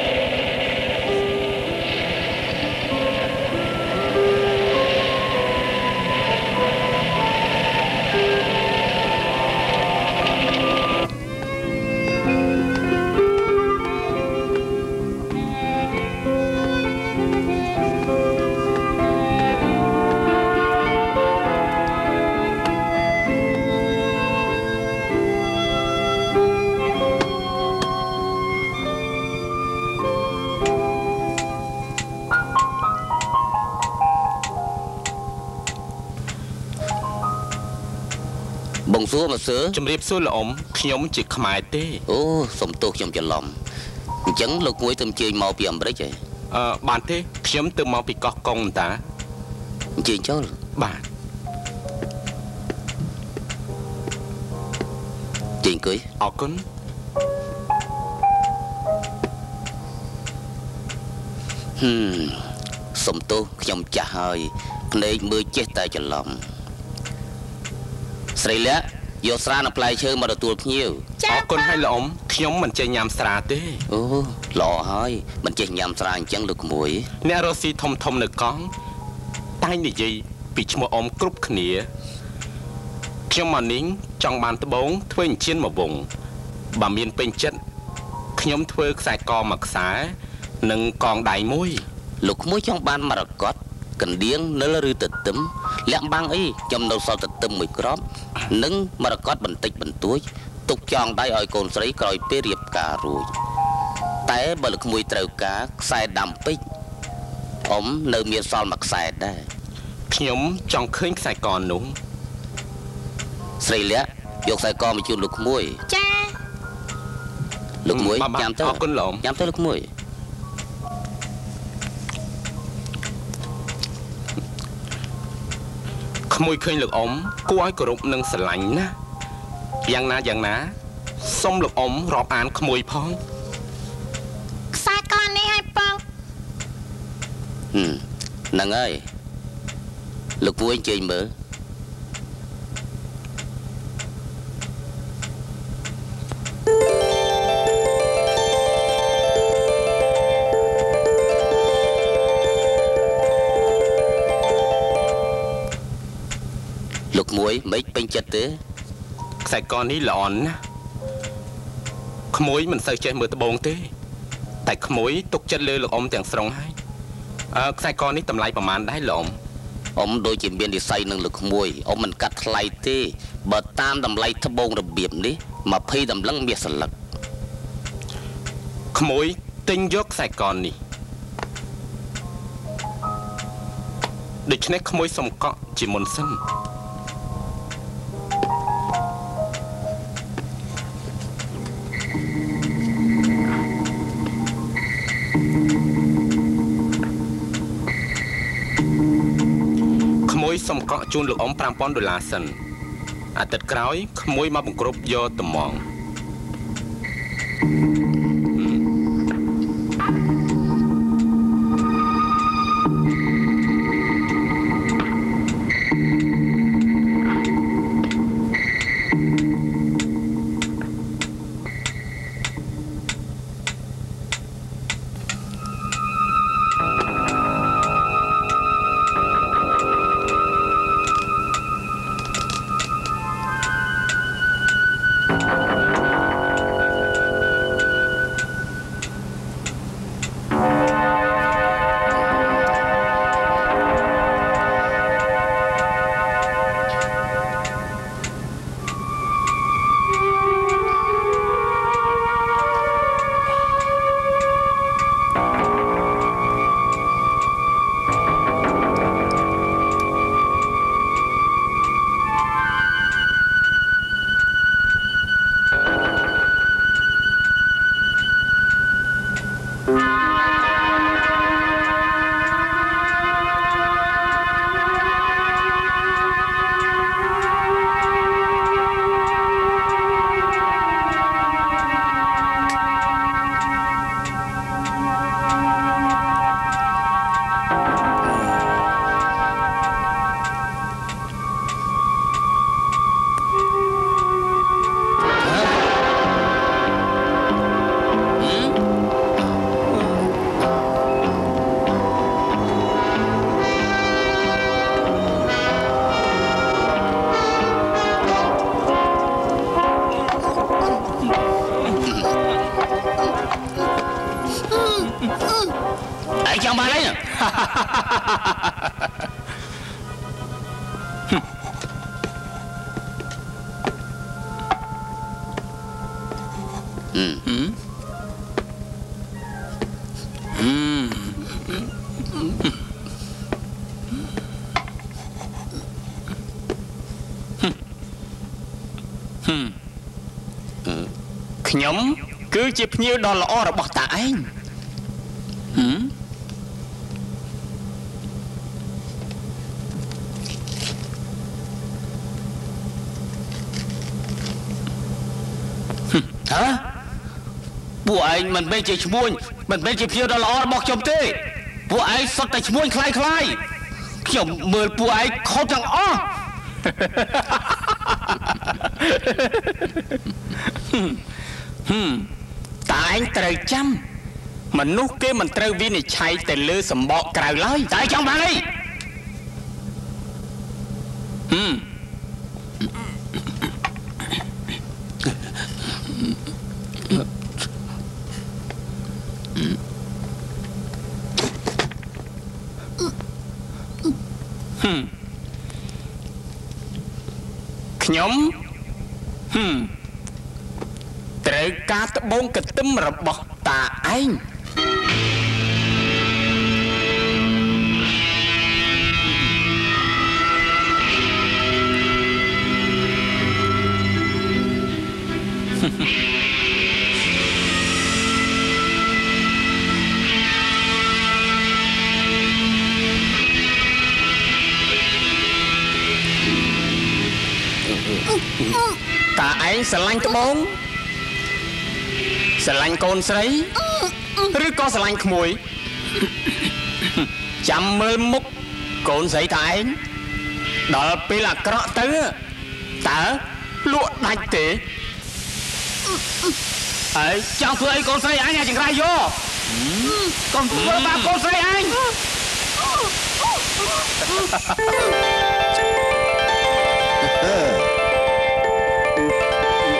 បងសួរមកសើជំរាបសួរលោកអ៊ំខ្ញុំជាខ្មែរទេអូសុំទោសខ្ញុំច្រឡំអញ្ចឹងលោកមួយទៅអញ្ជើញមកពីអាមេរិកហ៎អឺបានទេខ្ញុំទៅមកពីកោះកុងតាអញ្ជើញចូលបាទជើញអង្គុយអរគុណហឹមសុំទោសខ្ញុំចាស់ហើយភ្នែកមើលចេះតែច្រឡំស្រីលាក់យកស្រានិងផ្លែឈើមកទទួលភ្ញៀវអរគុណហើយលោកអ៊ំខ្ញុំមិនចេះញ៉ាំស្រាទេអូល្អហើយមិនចេះញ៉ាំស្រាអញ្ចឹងលោកក្មួយអ្នករស់ស៊ីធំធំនៅកង់តែនិយាយពីឈ្មោះអ៊ំគ្រប់គ្នាខ្ញុំមកនេះចង់បានត្បូងធ្វើអញ្ជៀនមកវងបើមានពេញចិត្តខ្ញុំធ្វើខ្សែកមួយខ្សែនិងកងដៃមួយលោកក្មួយចង់បានមរកតកណ្ដៀងនិលឬទទឹមលាក់បាំងអីខ្ញុំនៅសល់ទទឹមមួយគ្រាប់និងមរកតបន្តិចបន្តួចទុកចងដៃឲ្យកូនស្រីក្រោយពេលរៀបការរួចតែបើលោកក្មួយត្រូវការខ្សែដាំពេជ្រអ៊ំនៅមានសល់មួយខ្សែដែរខ្ញុំចង់ឃើញខ្សែកនោះស្រីលាក់យកខ្សែកមកជូនលោកក្មួយចាលោកក្មួយញ៉ាំទៅអរគុណលោកញ៉ាំទៅលោកក្មួយក្មួយឃើញលោកអ៊ំគួរឲ្យគោរពនិងស្រឡាញ់ណាយ៉ាងណាយ៉ាងណាសូមលោកអ៊ំរាប់អានក្មួយផងខ្សែកនេះឲ្យបងហឹមហ្នឹងហើយលោកគួរអញ្ជើញមើលលោកមួយមិនពេញចិត្តទេខ្សែកនេះល្អណាស់ក្មួយមិនសូវចេះមើលត្បូងទេតែក្មួយទុកចិត្តលើលោកអ៊ំទាំងស្រុងហើយអឺខ្សែកនេះតម្លៃប្រហែលដែរលោកអ៊ំអ៊ំដូចជាមាននិស័យនឹងលើកក្មួយអ៊ំមិនកាត់ថ្លៃទេបើតាមតម្លៃត្បូងរបៀបនេះ20តម្លឹងមាសស្លឹកក្មួយទិញយកខ្សែកនេះដូច្នេះក្មួយសុំកក់ជាមុនសិនក្មួយសុំកក់ជូនលោកអ៊ំfive thousandដុល្លារសិនអាទិត្យក្រោយក្មួយមកបង្ក្រប់យកត្មងខ្ញុំគឺជាភ្ញៀវដ៏ល្អរបស់តាឯងហឹមហ៎ពួកឯងមិនមែនជាឈ្មួញមិនមែនជាភ្ញៀវដ៏ល្អរបស់ខ្ញុំទេពួកឯងសុទ្ធតែឈ្មួញខ្លាយខ្លាយខ្ញុំមើលពួកឯងខុសទាំងអស់ហឹមតាឯងត្រូវចាំមនុស្សគេមិនត្រូវវិនិច្ឆ័យទៅលើសម្បកក្រៅឡើយតែចង់បានអីហឹមហឹមខ្ញុំហឹមត្រូវការត្បូងកទឹមរបស់តាឯងតាឯងស្រឡាញ់ត្បូងស្រឡាញ់កូនស្រីឬក៏ស្រឡាញ់ក្មួយចាំមើលមុខកូនស្រីតាឯងដល់ពេលអាក្រក់ទៅតើលក់ដាច់ទេហើយចង់ធ្វើអីកូនស្រីអញអាចង្រៃយកកុំធ្វើបាបកូនស្រីអញ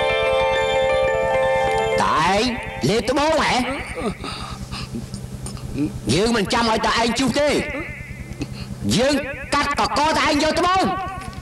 តាឯងលេត្បូងហ៎ dương mình chăm hỏi tại anh chú thế dương cắt có có tại anh vô tao không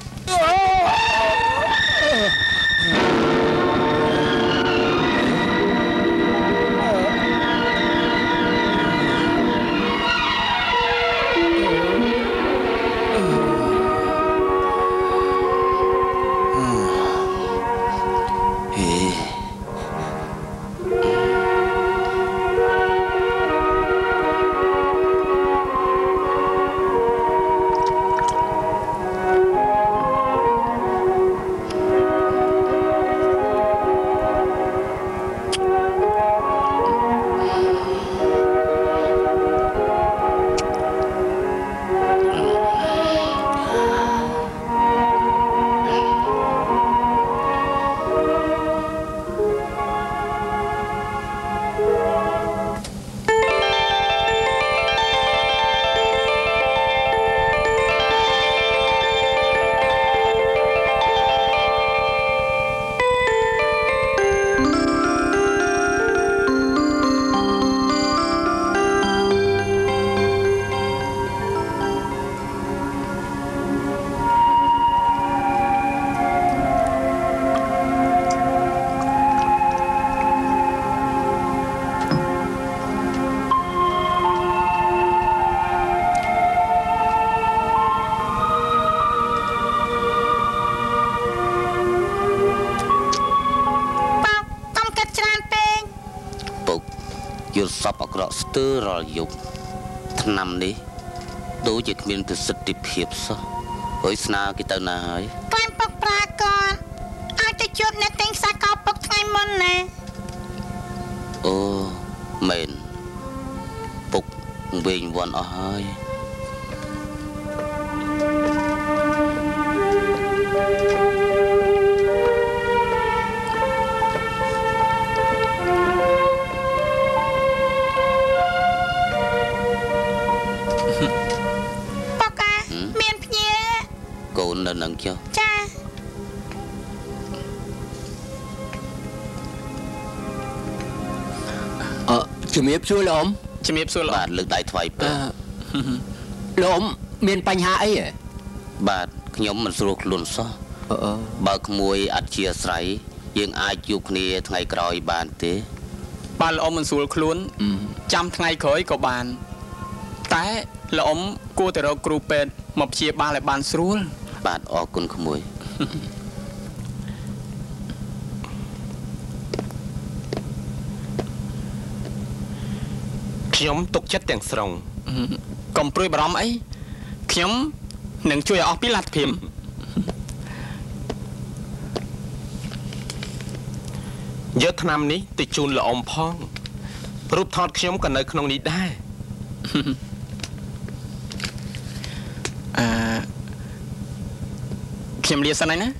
សពអក្រក់ស្ទើររាល់យប់ឆ្នាំនេះដូចជាគ្មានប្រសិទ្ធភាពសោះអើយស្នាគេទៅណាហើយក្លែងពុកប្រាកនអាចទៅជួបអ្នកទិញសាកោពុកថ្ងៃមុនណាអូមែនពុកវិញវាន់អស់ហើយកូននៅនឹងចុះចាអឺជំរាបសួរលោកអ៊ំជំរាបសួរបាទលើកដៃថ្វាយព្រះលោកអ៊ំមានបញ្ហាអីហ៎បាទខ្ញុំមិនស្រួលខ្លួនសោះបើក្មួយអធិស្ឋ័យយើងអាចជួបគ្នាថ្ងៃក្រោយបានទេបាទលោកអ៊ំមិនស្រួលខ្លួនចាំថ្ងៃក្រោយក៏បានតែលោកអ៊ំគួរតែរកគ្រូពេទ្យមកព្យាបាលឲ្យបានស្រួលបាទអរគុណក្មួយខ្ញុំទុកចិត្តទាំងស្រុងកុំព្រួយបារម្ភអីខ្ញុំនឹងជួយឲ្យអស់ពីលទ្ធភាពយកថ្នាំនេះទៅជូនលោកអ៊ំផងរូបថតខ្ញុំក៏នៅក្នុងនេះដែរអឺខ្ញុំលាសិនហើយណា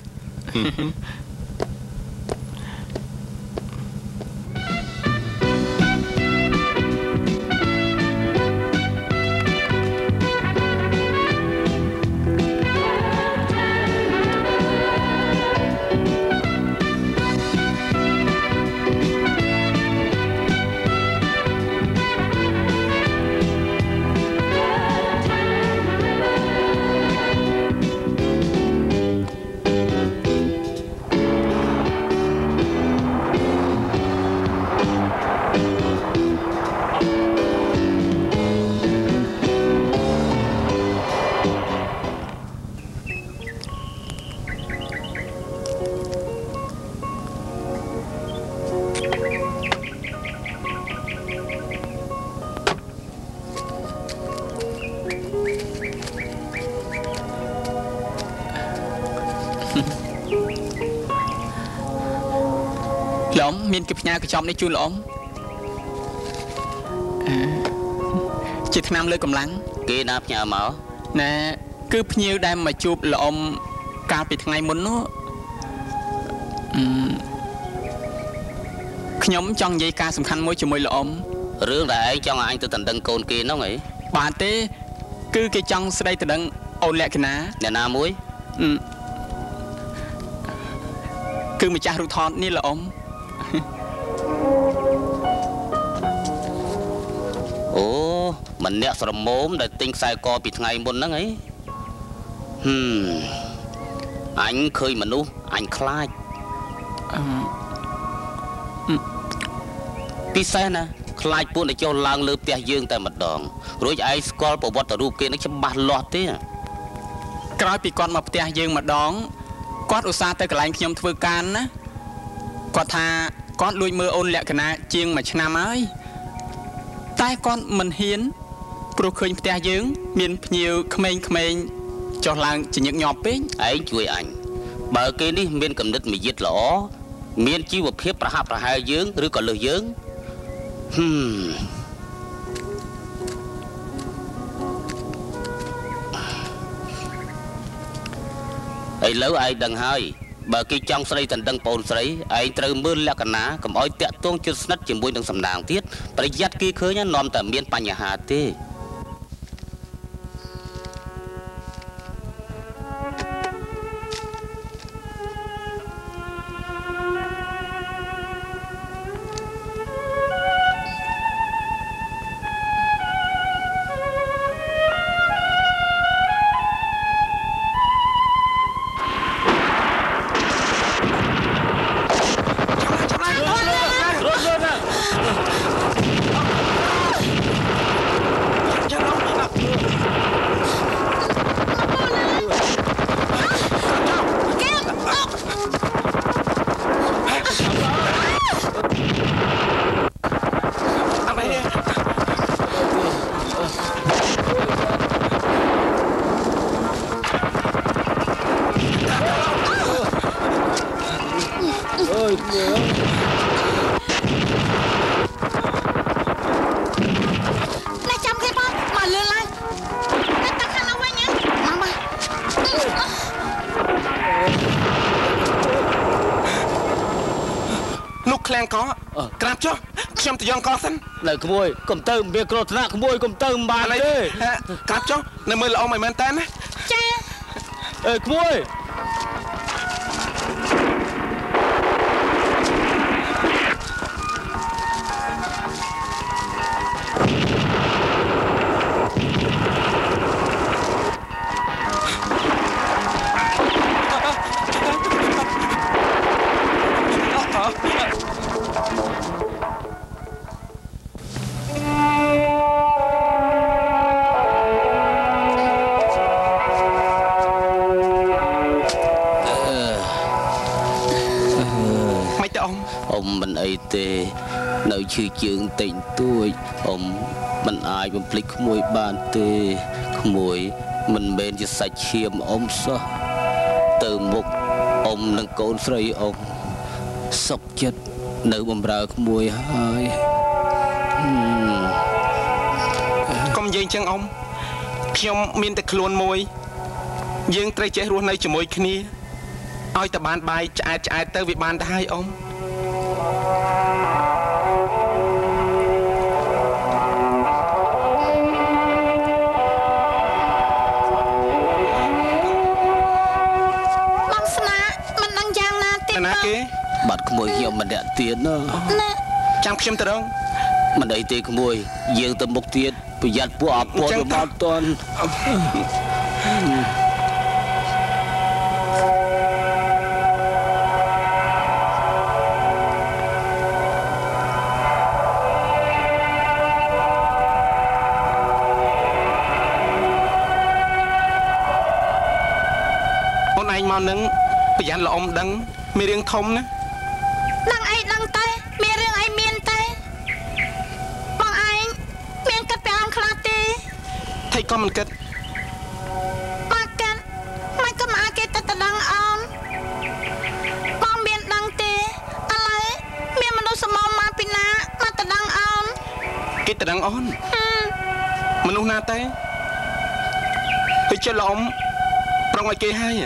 លោកមានគេផ្ញើកញ្ចប់នេះជូនលោកជាថ្នាំលើកម្លាំងគេណាផ្ញើមកណែគឺភ្ញៀវដែលមកជួបលោកកាលពីថ្ងៃមុននោះខ្ញុំចង់និយាយការសំខាន់មួយជាមួយលោករឿងដែលឯងចង់ឲ្យអញទៅដណ្ដឹងកូនគេហ្នឹងហីបាទទេគឺគេចង់ស្ដីដណ្ដឹងអូនលក្ខណាអ្នកណាមួយគឺម្ចាស់រូបថតនេះលោកអូមិនអ្នកស្រមោមដែលទិញខ្សែកពីថ្ងៃមុនហ្នឹងអីហឹមអញឃើញមនុស្សអញខ្លាចពិសេសណាខ្លាចពួកដែលចុះឡើងលើផ្ទះយើងតែម្ដងរួចឯងស្គាល់ប្រវត្តិរូបគេនឹងច្បាស់លាស់ទេក្រោយពីគាត់មកផ្ទះយើងម្ដងគាត់ឧស្សាហ៍ទៅកន្លែងខ្ញុំធ្វើការណាគាត់ថាគាត់លួចមើលអូនលក្ខណៈជាងមួយឆ្នាំហើយតែគាត់មិនហ៊ានព្រោះឃើញផ្ទះយើងមានភ្ញៀវក្មេងៗចុះឡើងជាញឹកញាប់ពេកឯងជួយអញបើគេនេះមានគំនិតមាយាទល្អមានជីវភាពប្រហាក់ប្រហែលយើងឬក៏លើសយើងហឹមឥឡូវឯងដឹងហើយបើគេចង់ស្រីតណ្ដឹងប្អូនស្រីឯងត្រូវមើលលក្ខណៈកុំឲ្យតាក់ទងជិតស្និទ្ធជាមួយនឹងសំណាងទៀតប្រយ័ត្នគេឃើញនាំតែមានបញ្ហាទេក្រាបចុះខ្ញុំទៅយកកោសិននៅក្មួយកុំទៅមានគ្រោះថ្នាក់ក្មួយកុំទៅមិនបានទេក្រាបចុះនៅមើលល្អមិនមែនតើណាចាអើក្មួយនៅឈឺជើងតិចតួចអ៊ំមិនអាចបំភ្លេចក្មួយបានទេក្មួយមិនមែនជាសាច់ឈាមអ៊ំសោះទៅមុខអ៊ំនិងកូនស្រីអ៊ំសុខចិត្តនៅបំរើក្មួយហើយកុំនិយាយចឹងអ៊ំខ្ញុំមានតែខ្លួនមួយយើងត្រូវចេះរស់នៅជាមួយគ្នាឲ្យតែបានបាយឆ្អែតឆ្អែតទៅវាបានទៅហើយអ៊ំបាត់ក្មួយខ្ញុំម្នាក់ទៀតណាចាំខ្ញុំទៅរងមិនអីទេក្មួយយើងទៅមុខទៀតប្រយ័ត្នពួកអាពតវាមកតន់អូនឯងមកនឹងប្រយ័ត្នល្អំដឹងមានរឿងធំណាដឹងអីដឹងតែមានរឿងអីមានតែបងឯងមានគិតពីអង្គខ្លះទេថៃក៏មិនគិតមកកាត់មិនក៏មកគេទៅទៅដឹងអូនបងមានដឹងទេឥឡូវមានមនុស្សសមមកពីណាមកទៅដឹងអូនគេទៅដឹងអូនមនុស្សណាទេទៅជិះល្អំប្រងឲ្យគេហើយ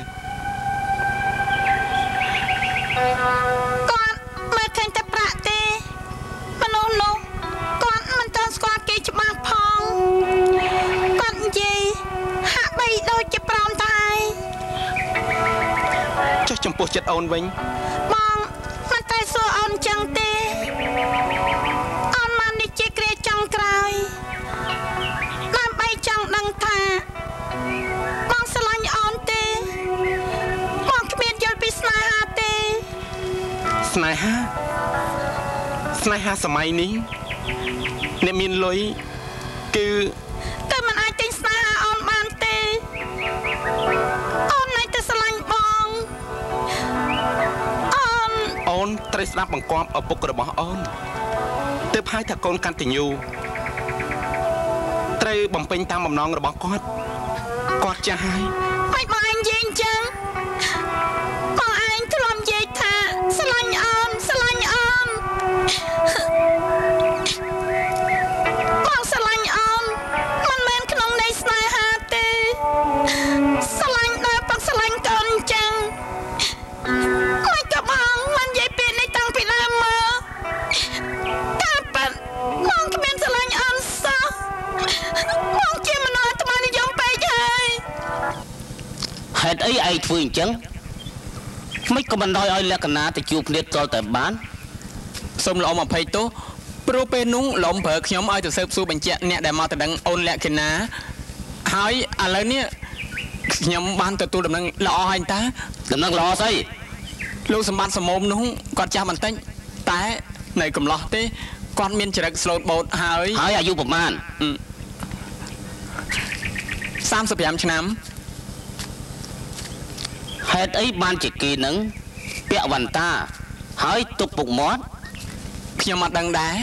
គាត់មើលឃើញតែប្រាក់ទេមនុស្សនោះគាត់មិនទាន់ស្គាល់គេច្បាស់ផងគាត់និយាយហាក់បីដូចជាប្រមតែចុះចំពោះចិត្តអូនវិញបងមិនតែសួរអូនចឹងទេអូនមកនេះជាគ្រាចុងក្រោយបងស្រឡាញ់អូនទេបងគ្មានយល់ពីស្នេហាទេស្នេហាស្នេហាសម័យនេះអ្នកមានលុយគឺតែមិនអាចទិញស្នេហាអូនបានទេអូននៅតែស្រឡាញ់បងអូនអូនត្រូវស្ដាប់បង្គាប់ឪពុករបស់អូនទើបហើយថាកូនកតញ្ញូត្រូវបំពេញតាមបំណងរបស់គាត់គាត់ចាស់ហើយមិនបងឯងនិយាយអញ្ចឹងបងឯងធ្លាប់និយាយថាស្រឡាញ់អូនស្រឡាញ់អូនបងស្រឡាញ់អូនមិនមែនក្នុងន័យស្នេហាទេស្រឡាញ់ដល់បងស្រឡាញ់កូនអញ្ចឹងមិនក៏បងមិននិយាយពាក្យនេះតាំងពីដើមមកតែប៉ាត់បងគ្មានស្រឡាញ់អូនសោះបងជាមនុស្សអាត្មានិយមពេកហើយហេតុអីឯងធ្វើអញ្ចឹងមិនក៏បណ្ដោយឲ្យលក្ខណៈទៅជួបគ្នាតលតែបានសូមលោកអ៊ំអភ័យទោសព្រោះពេលនោះលោកអ៊ំប្រើខ្ញុំឲ្យទៅស៊ើបសួរបញ្ជាក់អ្នកដែលមកទៅដឹងអូនលក្ខណៈហើយឥឡូវនេះខ្ញុំបានទទួលដំណឹងល្អហើយតើដំណឹងល្អស្អីលោកសម្បត្តិសមមនោះគាត់ចាស់បន្តិចតែនៅកំឡោះទេគាត់មានចរិតស្លូតបូតហើយហើយអាយុប្រមាណសាមសិបប្រាំឆ្នាំហេតុអីបានជាគេនឹងពាក់វ៉ាន់តាហើយទុកពុកមាត់ខ្ញុំអត់ដឹងដែរ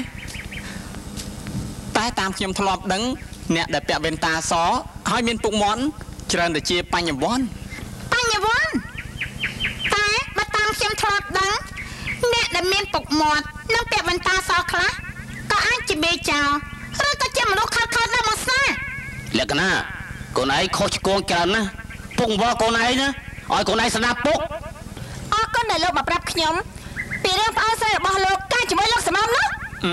តែតាមខ្ញុំធ្លាប់ដឹងអ្នកដែលពាក់វ៉ែនតាសហើយមានពុកមាត់ច្រើនតែជាបញ្ញវន្តបញ្ញវន្តតែបើតាមខ្ញុំធ្លាប់ដឹងអ្នកដែលមានពុកមាត់និងពាក់វ៉ែនតាសខ្លះក៏អាចជាមេចោរឬក៏ជាមនុស្សខិតខំដល់មកស្នាលក្ខណៈកូនឯងខុសឆ្គងច្រើនណាស់ពុកវល់កូនឯងណាឲ្យកូនឯងស្ដាប់ពុកអរគុណដែលលោកមកប្រាប់ខ្ញុំពីរឿងប្អូនស្រីរបស់លោកកាលជាមួយលោកសមមនោះ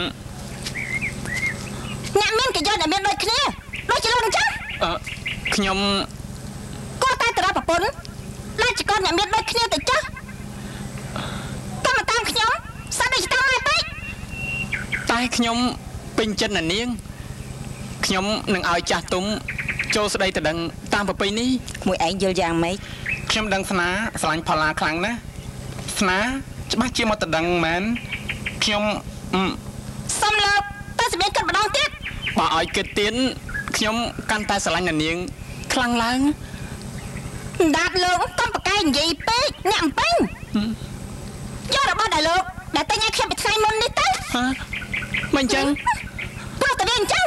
អ្នកមានកញ្ចក់ដែលមានដូចគ្នាដូចជាលោកអញ្ចឹងអឺខ្ញុំគាត់តែទៅរកប្រពន្ធដែលជាកូនអ្នកមានដូចគ្នាទៅចុះតាមតាមខ្ញុំសាប់ដូចតាមហើយពេកតែខ្ញុំពេញចិត្តណានាងខ្ញុំនឹងឲ្យចាស់ទុំចូលស្ដីទៅដឹងតាមប្រពៃនេះមួយឯងយល់យ៉ាងម៉េចខ្ញុំដឹងស្នាស្រឡាញ់ផល្លាខ្លាំងណាស់ស្នាច្បាស់ជាមកទៅដឹងមែនខ្ញុំសុំលោកទៅសម្រាប់គិតម្ដងទៀតបើឲ្យគិតទៀតខ្ញុំកាន់តែស្រឡាញ់ណានាងខ្លាំងឡើងដាប់លោកកុំប្រកែកនិយាយពេកអ្នកអំពេញយករបស់ដែលលោកដែលតែញ៉ាខ្ញុំពីថ្ងៃមុននេះទៅហ៎មិនអញ្ចឹងព្រោះតែវាអញ្ចឹង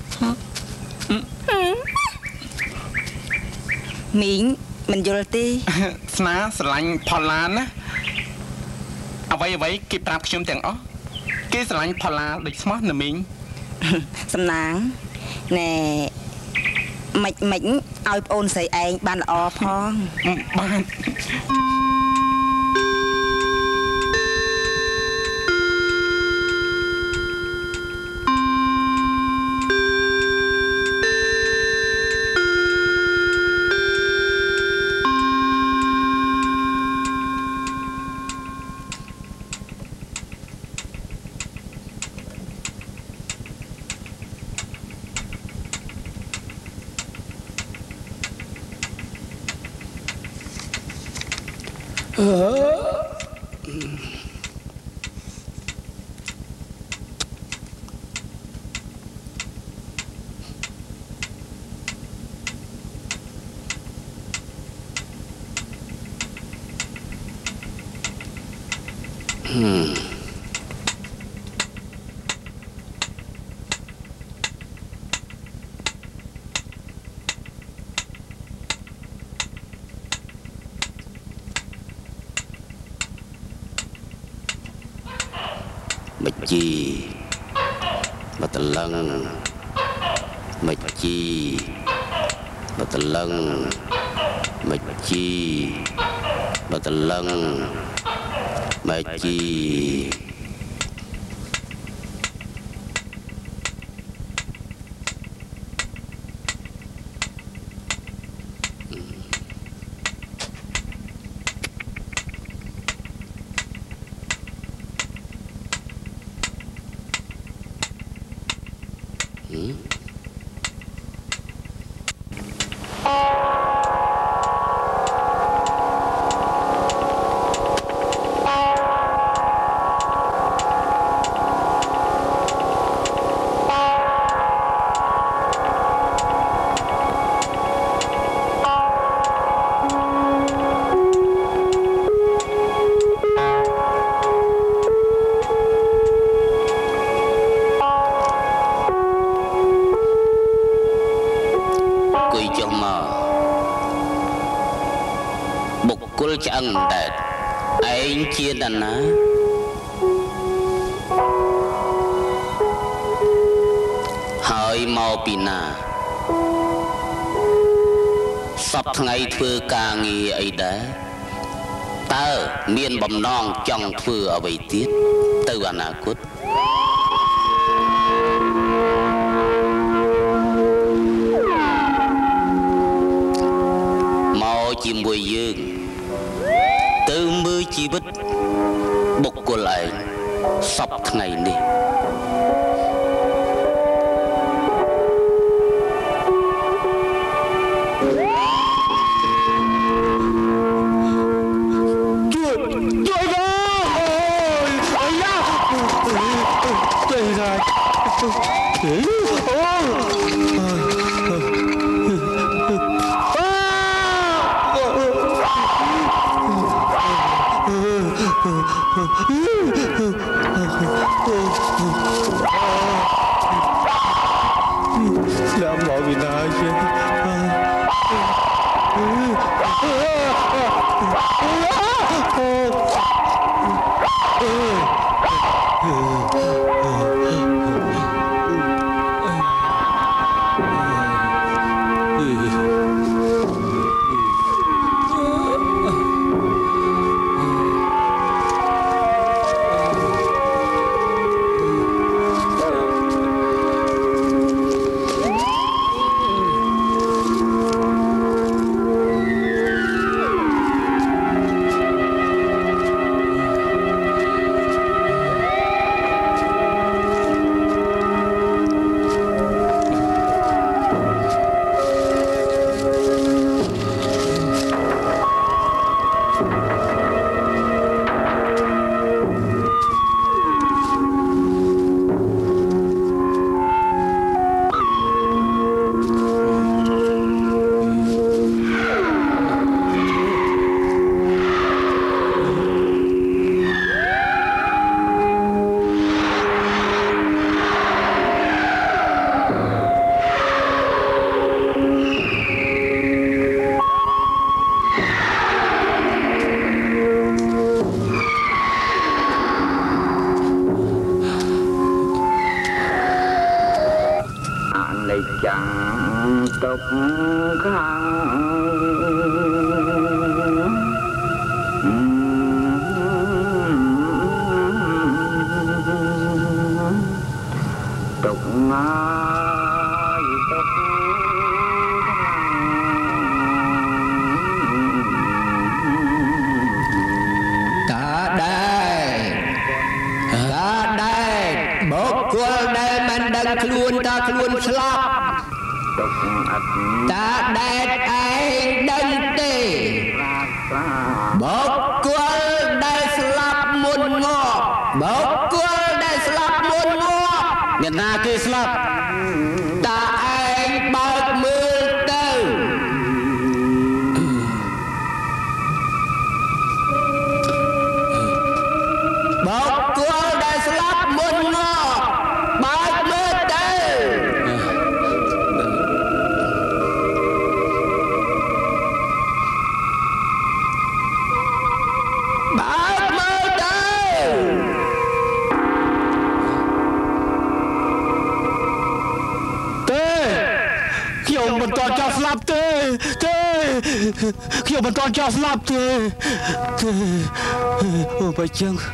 មីងមិនយល់ទេស្នាស្រឡាញ់ផល្លាណាអ្វីអ្វីគេប្រាប់ខ្ញុំទាំងអស់គេស្រឡាញ់ផល្លាដូចស្មោះណាមីងសំណាងណែមិនមិនឲ្យប្អូនស្រីឯងបានល្អផងបាន Mạch chi Bà tà lăng Mạch chi Bà tà lăng Mạch chi Bà tà lăng Mạch chi ចុះមកបុគ្គលឆ្អឹងតែឯងជានរណាហើយមកពីណាសពថ្ងៃធ្វើការងារអីដែរតើមានបំណងចង់ធ្វើអ្វីទៀតទៅអនាគតមកជាមួយយើងទៅមើលជីវិតបុគ្គលឯងសពថ្ងៃនេះ Làm mọi vì nào chứ ខ្លួនតាខ្លួនស្លាប់តាដែតឯងដឹងទេបុគ្គលដែលស្លាប់មុនងាប់បុគ្គលដែលស្លាប់មុនងាប់អ្នកណាគេស្លាប់តាឯងបើកមើលទៅបុគ្គលដែលស្លាប់មុនងាប់បើកមើលទៅបើកមើលទៅទេខ្ញុំមិនតចោលស្លាប់ទេទេខ្ញុំមិនតចោលស្លាប់ទេទេអូបើចឹង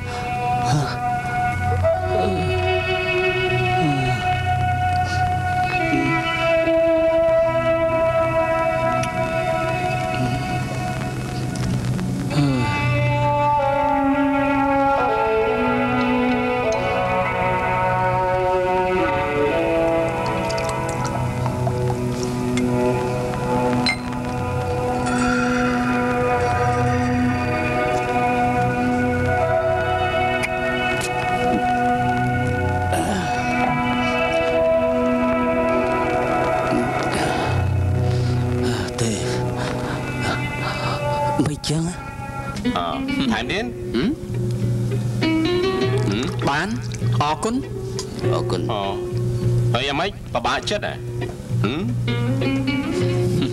Hải đến Bán Ồ cún Ồ cún Ồ Ơi em ấy Bà bà chết à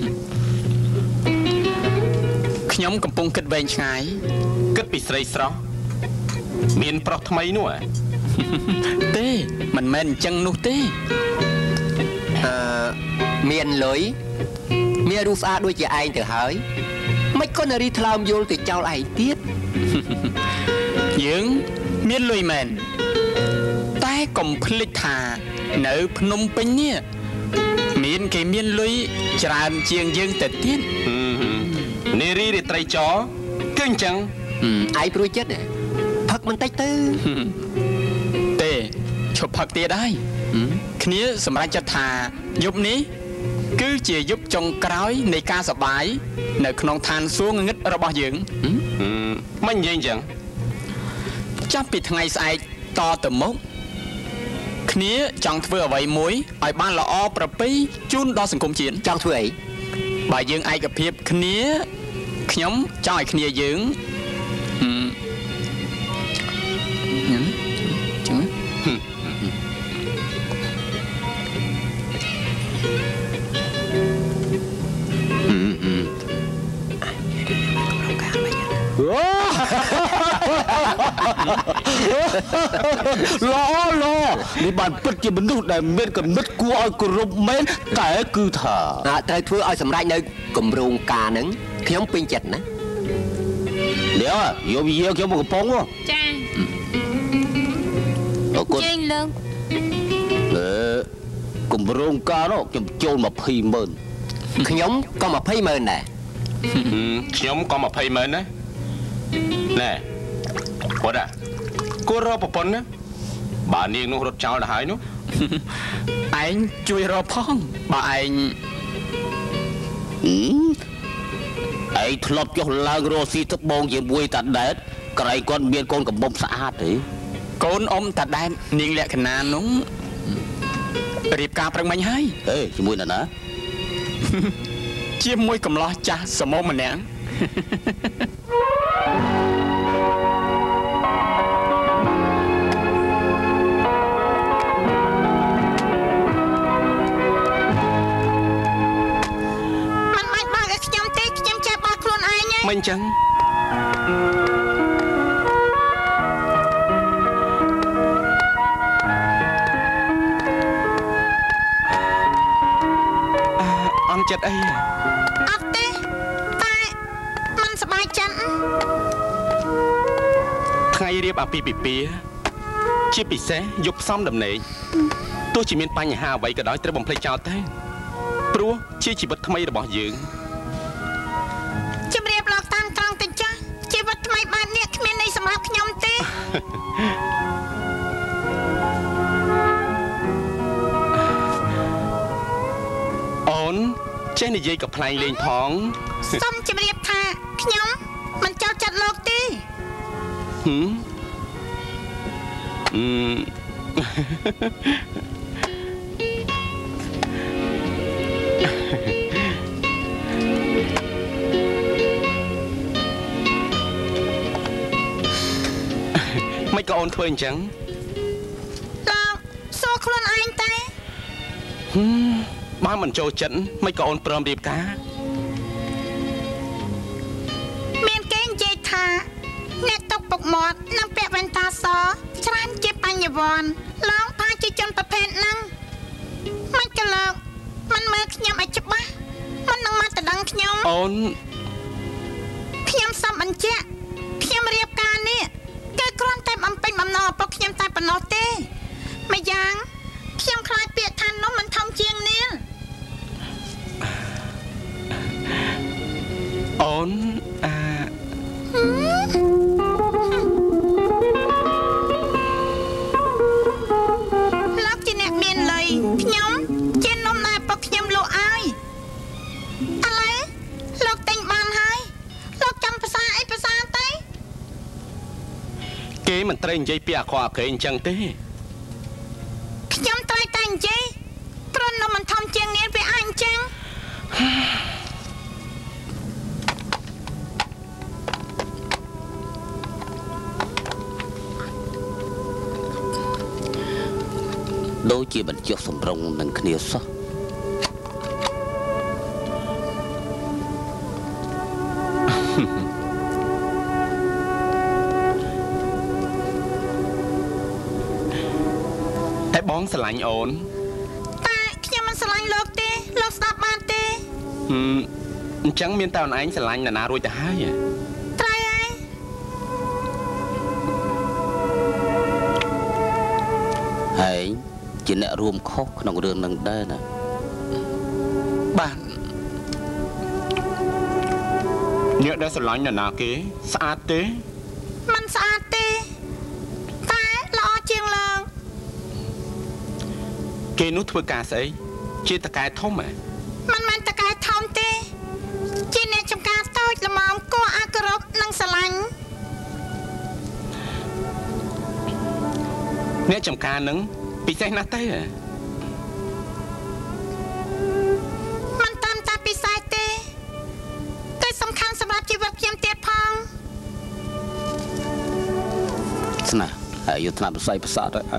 ខ្ញុំកំពុងគិតវែងឆ្ងាយគិតពីស្រីស្រស់មានប្រុសថ្មីនោះហ៎ទេមិនមែនអញ្ចឹងនោះទេអឺមានលុយមានរូបស្អាតដូចជាឯងទៅហើយមិនក៏នារីថ្លើមយល់ទៅចោលឯងទៀតយើងមានលុយមែនតែកុំភ្លេចថានៅភ្នំពេញនេះមានគេមានលុយច្រើនជាងយើងទៅទៀតនារីរាត្រីចរគឺអញ្ចឹងឯងព្រួយចិត្តផឹកបន្តិចទៅទេឈប់ផឹកទៀតហើយគ្នាសម្រេចចិត្តថាយប់នេះគឺជាយប់ចុងក្រោយនៃការសប្បាយនៅក្នុងឋានសួគ៌ងងឹតរបស់យើងមិននិយាយអញ្ចឹងចាប់ពីថ្ងៃស្អែកតទៅមុខគ្នាចង់ធ្វើអ្វីមួយឲ្យបានល្អប្រពៃជូនដល់សង្គមជាតិចង់ធ្វើអីបើយើងឯកភាពគ្នាខ្ញុំចង់ឲ្យគ្នាយើងចឹងល្អល្អនេះបានពិតជាមនុស្សដែលមានគំនិតគួរឲ្យគោរពមែនតែគឺថាត្រូវធ្វើឲ្យសម្រេចនៅគម្រោងការហ្នឹងខ្ញុំពេញចិត្តណាលាយកវិយាខ្ញុំមកកំប៉ុងចាអរគុណជើញលើកអឺគម្រោងការនោះខ្ញុំចូលยี่สิบម៉ឺនខ្ញុំក៏ยี่สิบម៉ឺនដែរខ្ញុំក៏ยี่สิบម៉ឺនដែរណែគាត់អាគួររកប្រពន្ធណាបើនាងនោះរត់ចោលទៅហើយនោះឯងជួយរកផងបើឯងឯងធ្លាប់ចុះឡើងរស់ស៊ីត្បូងជាមួយតាដែតក្រៃគាត់មានកូនកំបុំស្អាតទេកូនអ៊ំតាដែតនាងលក្ខណៈនោះរៀបការប្រឹងមិញហើយអេជាមួយណាណាជាមួយកំឡោះចាស់សមុំម្នាក់មិនចឹងអន់ចិត្តអីអត់ទេតែមិនសប្បាយចិត្តថ្ងៃរៀបអាពាហ៍ពិពាហ៍ជាពិសេសយកផ្សំដំណេកទោះជាមានបញ្ហាអ្វីក៏ដោយត្រូវបំភ្លេចចោលទៅព្រោះជាជីវិតថ្មីរបស់យើងជំរាបលោកតាមត្រង់ទៅចាស់ជីវិតថ្មីបែបនេះគ្មានន័យសម្រាប់ខ្ញុំទេអូនចេះនិយាយកំ pl ែងលេងផងសូមជម្រាបថាខ្ញុំមិនចូលចិត្តលោកទេហឹមអឺមិនក៏អូនធ្វើអញ្ចឹងលោកសួរខ្លួនឯងតែហឹមបើមិនចូលចិត្តមិនក៏អូនព្រមរៀបការមានគេនិយាយថាអ្នកຕົកពុកមាត់និងពាក់វ៉ែនតាសច្រើនជាបញ្ញវន្តលោកថាជាជនប្រភេទហ្នឹងមិនក៏លោកមិនមើលខ្ញុំឲ្យច្បាស់មិននឹងមកតដឹងខ្ញុំអូនខ្ញុំសូមបញ្ជាក់ខ្ញុំរៀបការនេះគឺគ្រាន់តែបំពេញបំណងរបស់ខ្ញុំតែប៉ុណ្ណោះទេម្យ៉ាងខ្ញុំខ្លាចពាក្យថានោះមិនធំជាងនាងអូនអាលោកជាអ្នកមានលុយខ្ញុំជានំដែលរបស់ខ្ញុំលក់ឲ្យឥឡូវលោកទិញបានហើយលោកចាំភាសាអីភាសាទៅគេមិនត្រូវនិយាយពីអាក្រក់អាក្រែងអញ្ចឹងទេខ្ញុំត្រូវតែនិយាយព្រោះនំមិនធំជាងនាងវាអាចអញ្ចឹងដូចជាមិនចុះសម្រុងនឹងគ្នាសោះតែបងស្រឡាញ់អូនតែខ្ញុំមិនស្រឡាញ់លោកទេលោកស្ដាប់បានទេហឹមអញ្ចឹងមានតែអូនឯងស្រឡាញ់នរណារួចទៅហើយត្រូវហើយហើយជាអ្នករួមខុសក្នុងរឿងនឹងដែរណាបាទអ្នកដែលស្រឡាញ់នរណាគេស្អាតទេមិនស្អាតទេតែល្អជាងឡើងគេនោះធ្វើការស្អីជាតកែធំហ៎មិនមែនតកែធំទេជាអ្នកចំការតូចល្មមគួរឲ្យគោរពនិងស្រឡាញ់អ្នកចំការនឹងពិសេសណាស់ទេមិនតាមតែពិសេសទេគឺសំខាន់សម្រាប់ជីវិតខ្ញុំទៀតផងស្នាហើយយកថ្នាំផ្សៃប្រសាទឲ្យ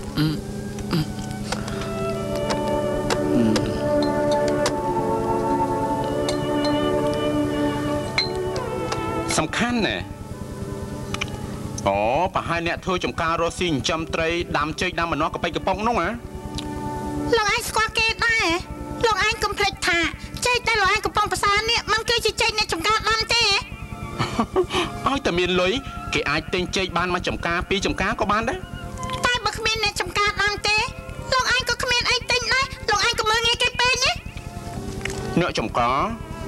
សំខាន់ណាស់អូប្រហែលអ្នកធ្វើចំការរស់ស៊ីចិញ្ចឹមត្រីដាំចេកដាំម្នាស់កប៉ិចកំប៉ុងនោះហ៎លោកឯងស្គាល់គេដែរលោកឯងកុំភ្លេចថាចេកដែលលោកឯងកំពុងប្រសានេះมันគឺជាចេកអ្នកចំការដាំទេឲ្យតែមានលុយគេអាចទិញចេកបានមកចំការពីរចំការក៏បានដែរតែបើគ្មានអ្នកចំការដាំទេលោកឯងក៏គ្មានអីទិញដែរលោកឯងក៏មើលងាយគេពេកណាអ្នកចំការ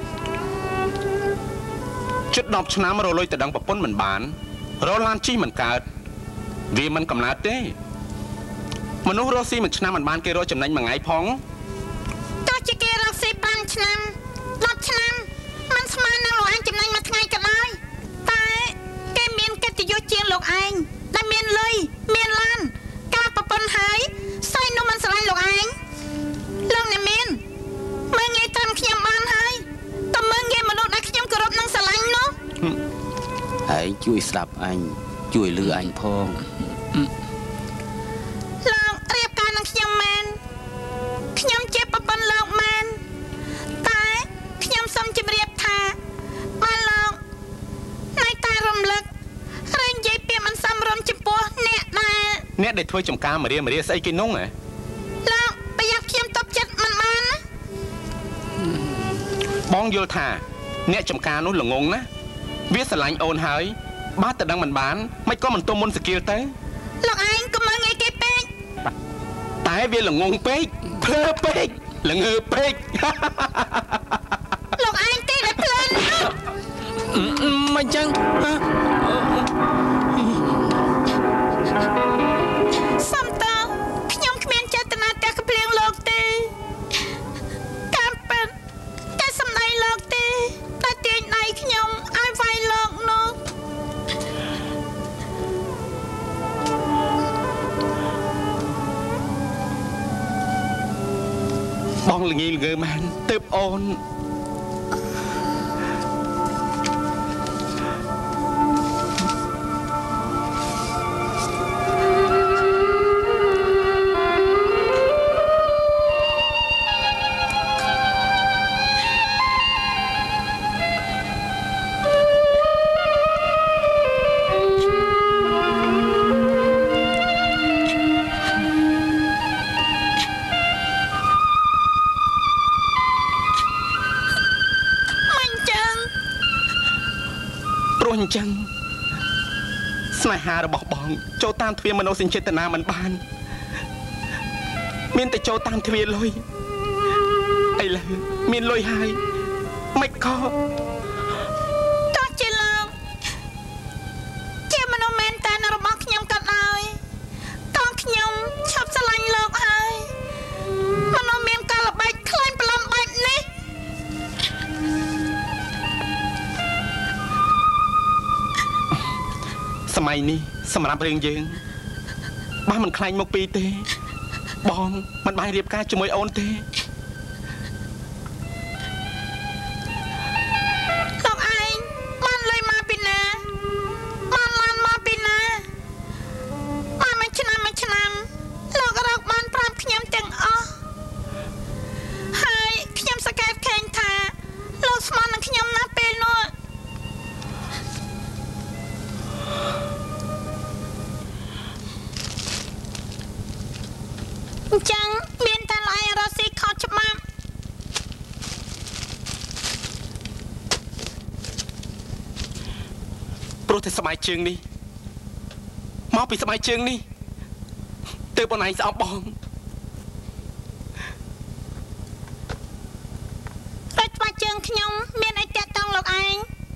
ជិតដប់ឆ្នាំរលុយទៅដឹងប្រពន្ធមិនបានរឡានជីមិនកើតវាមិនកំណើតទេមនុស្សរស់ស៊ីមួយឆ្នាំមិនបានគេរកចំណេញមួយថ្ងៃផងតើជាគេរកស៊ីប្រាំឆ្នាំដប់ឆ្នាំมันស្មើនឹងលោកឯងចំណេញមួយថ្ងៃក៏ដោយតែគេមានកិត្តិយសជាងលោកឯងដែលមានលុយមានឡានការប្រពន្ធហើយស្អីនោះមិនស្រឡាញ់លោកឯងលោកអ្នកមានមើលងាយតាមខ្ញុំបានហើយក៏មើលងាយមនុស្សដែលខ្ញុំគោរពនិងស្រឡាញ់នោះហើយជួយស្ដាប់អញជួយលឺអញផងលោករៀបការនឹងខ្ញុំមែនខ្ញុំជាប្រពន្ធលោកមែនតែខ្ញុំសូមជម្រាបថាបើលោកនៅតែរំលឹកឬនិយាយពាក្យមិនសមរម្យចំពោះអ្នកដែលអ្នកដែលធ្វើចំការមរាមរាស្អីគេនោះហ៎លោកប្រយ័ត្នខ្ញុំតបចិត្តមិនបានណាបងយល់ថាអ្នកចំការនោះល្ងងណាវាស្រឡាញ់អូនហើយបើតើដឹងមិនបានមិនក៏មិនទុំមុនសគៀលទៅលោកឯងក៏មើលងាយគេពេកតែវាល្ងងពេកភ្លើពេកល្ងើពេកលោកឯងទេដែលភ្លើនមិនចឹងសំតើខ្ញុំគ្មានចេតនាតែកភ្លៀងលោកទេតាមពិតតែសម្ដីលោកទេតែទាញដៃខ្ញុំឲ្យវាយលោកនោះបងល្ងីល្ងើមែនទើបអូនអញ្ចឹងស្នេហារបស់បងចូលតាមទ្វារមនោសញ្ចេតនាមិនបានមានតែចូលតាមទ្វារលុយឥឡូវមានលុយហើយមិនក៏តោះជាលោកជាមនុស្សមែនតែរបស់ខ្ញុំក៏ដោយតោះខ្ញុំឈប់ស្រឡាញ់លោកហើយមនុស្សមានកាលបែកខ្លាញ់ប្លន់បែបនេះសម័យនេះសម្រាប់រឿងយើងបើមិនខ្លាញ់មុខពីទេបងមិនបានរៀបការជាមួយអូនទេលោកឯងបានលុយមកពីណាបានឡានមកពីណាបានមួយឆ្នាំមួយឆ្នាំលោករកបានប្រាប់ខ្ញុំទាំងអស់ហើយខ្ញុំសង្កេតឃើញថាលោកស្មោះនឹងខ្ញុំណាស់ពេលនោះព្រោះតែស្បែកជើងនេះមកពីស្បែកជើងនេះទើបបងឯងស្អប់បងដូចស្បែកជើងខ្ញុំមានអីតាក់តងលោកឯង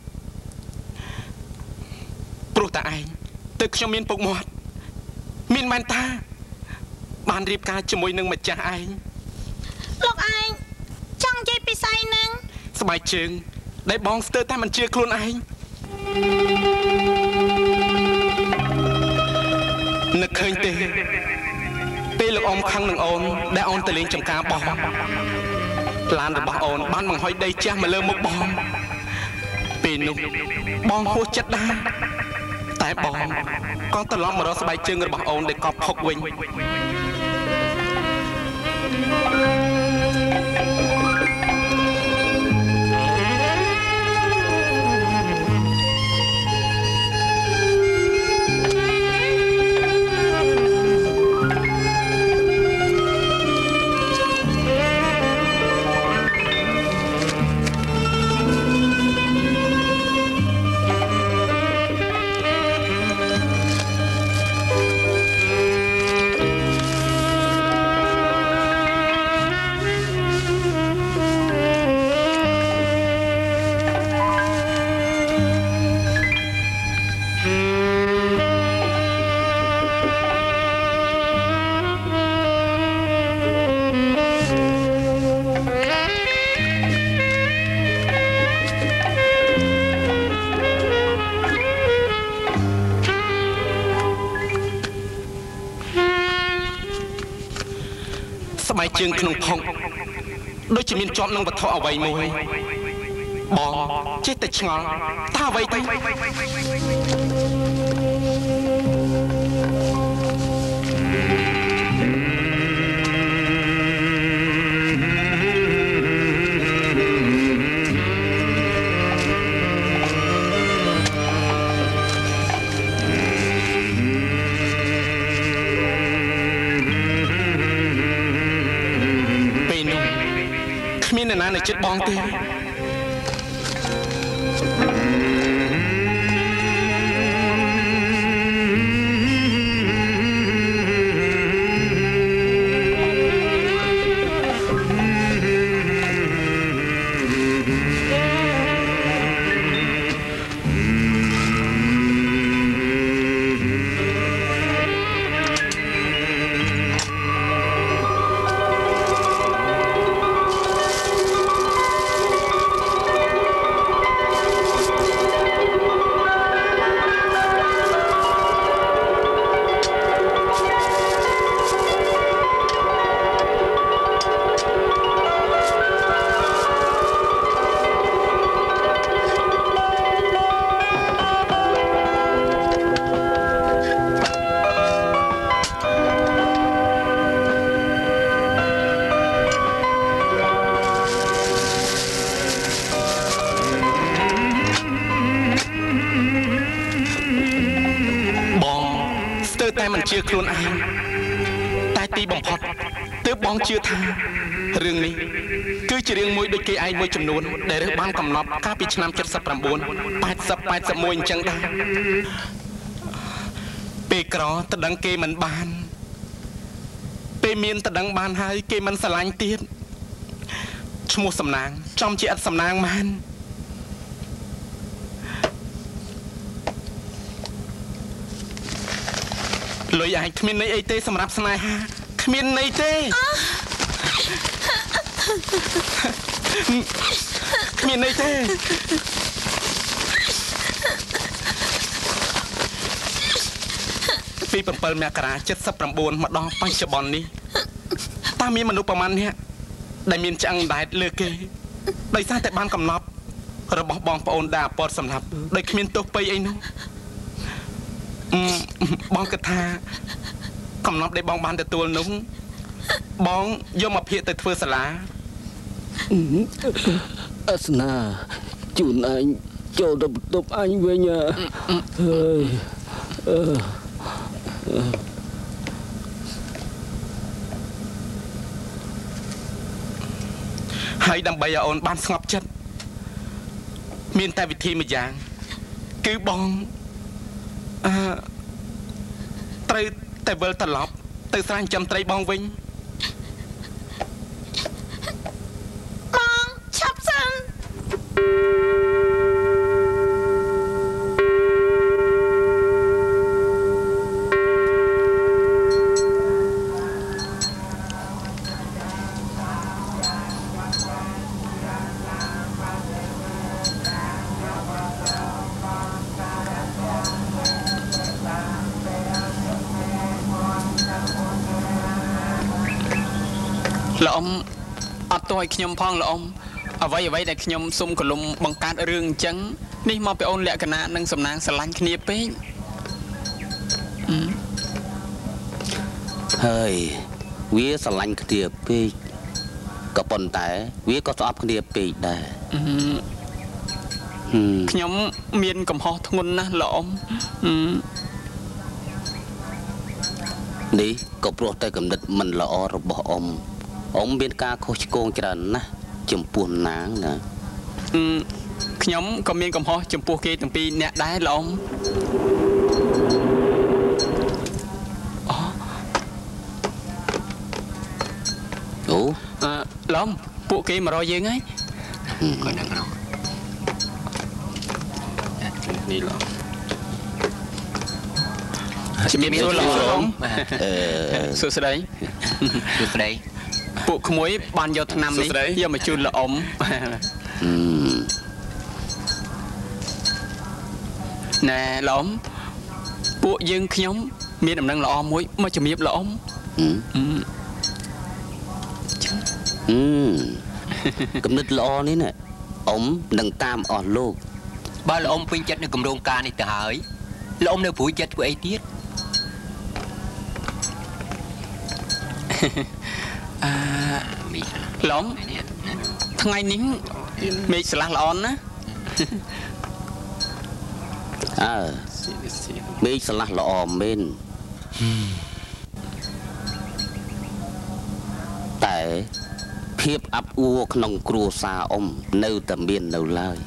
ព្រោះតែឯងទើបខ្ញុំមានពុកមាត់មានម៉ែនតាបានរៀបការជាមួយនឹងម្ចាស់ឯងលោកឯងចង់និយាយពីស្អីនឹងស្បែកជើងដែលបងស្ទើរតែមិនជឿខ្លួនឯងនឹកឃើញទេពេលលោកអ៊ំខឹងនឹងអូនដែលអូនទៅលេងចំការបងឡានរបស់អូនបានបង្ហុយដីជះមកលើមុខបងពេលនោះបងហួសចិត្តដែរតែបងក៏ត្រឡប់មករកស្បែកជើងរបស់អូនដែលកប់ផុកវិញស្បែកជើងក្នុងផុកដូចជាមានជាប់នឹងវត្ថុអ្វីមួយបងចេះតែឆ្ងល់តើអ្វីទៅមានអ្នកណានៅចិត្តបងទេតែមិនជឿខ្លួនឯងតែទីបំផុតទើបបងជឿថារឿងនេះគឺជារឿងមួយដូចគេឯងមួយចំនួនដែលរើសបានកំណត់កាលពីឆ្នាំ칠십구 80 81អញ្ចឹងដែរពេលក្រតដឹងគេមិនបានពេលមានតដឹងបានហើយគេមិនស្រឡាញ់ទៀតឈ្មោះសំណាងចំជាឥតសំណាងមែនលុយឯងគ្មានន័យអីទេសម្រាប់ស្នេហាគ្មានន័យទេគ្មានន័យទេពី7មករា칠십구មកដល់បច្ចុប្បន្ននេះតើមានមនុស្សប្រមាណអ្នកដែលមានឆ្អឹងដែតលើគេដោយសារតែបានកំណប់របស់បងប្អូនដែលអពតសម្រាប់ដោយគ្មានទោសពៃអីនោះបងគិតថាកំណប់ដែលបងបានទទួលនោះបងយកមកភាកទៅធ្វើសាលាអាសនាជូនអញចូលទៅបន្ទប់អញវិញហើយអឺហើយដើម្បីឲ្យអូនបានស្ងប់ចិត្តមានតែវិធីមួយយ៉ាងគឺបងអឺត្រូវតែវិលត្រឡប់ទៅស្រាញចាំត្រីបងវិញបងឆាប់សិនលោកអ៊ំអត់ទោះឲ្យខ្ញុំផងលោកអ៊ំអ្វីអ្វីដែលខ្ញុំសុំកលុំបង្កើតរឿងអញ្ចឹងនេះមកពីអូនលក្ខណៈនិងសំណាងស្រឡាញ់គ្នាពេកហើយវាស្រឡាញ់គ្នាពេកក៏ប៉ុន្តែវាក៏ស្អប់គ្នាពេកដែរខ្ញុំមានកំហុសធ្ងន់ណាស់លោកអ៊ំនេះក៏ព្រោះតែគំនិតមិនល្អរបស់អ៊ំអ៊ំមានការខុសឆ្គងច្រើនណាស់ចំពោះនាងណាខ្ញុំក៏មានកំហុសចំពោះគេទាំងពីរអ្នកដែរលោកអ៊ំអូអឺលោកអ៊ំពួកគេមករកយើងហើយគាត់នឹងរកនេះលោកជំរាបសួរលោកអ៊ំអឺសួស្តីសួស្តីពួកក្មួយបានយកថ្នាំនេះយកមកជូនលោកអ៊ំណែលោកអ៊ំពួកយើងខ្ញុំមានដំណឹងល្អមួយមកជំរាបលោកអ៊ំអឺគំនិតល្អនេះណាអ៊ំនឹងតាមអស់លោកបើលោកអ៊ំពេញចិត្តនៅគម្រោងការនេះទៅហើយលោកអ៊ំនៅព្រួយចិត្តធ្វើអីទៀតអឺឡំថ្ងៃនេះមេឃស្រឡះល្អណាអើមេឃស្រឡះល្អមែនតែភាពអាប់អួរក្នុងគ្រួសារអ៊ំនៅតែមាននៅឡើយ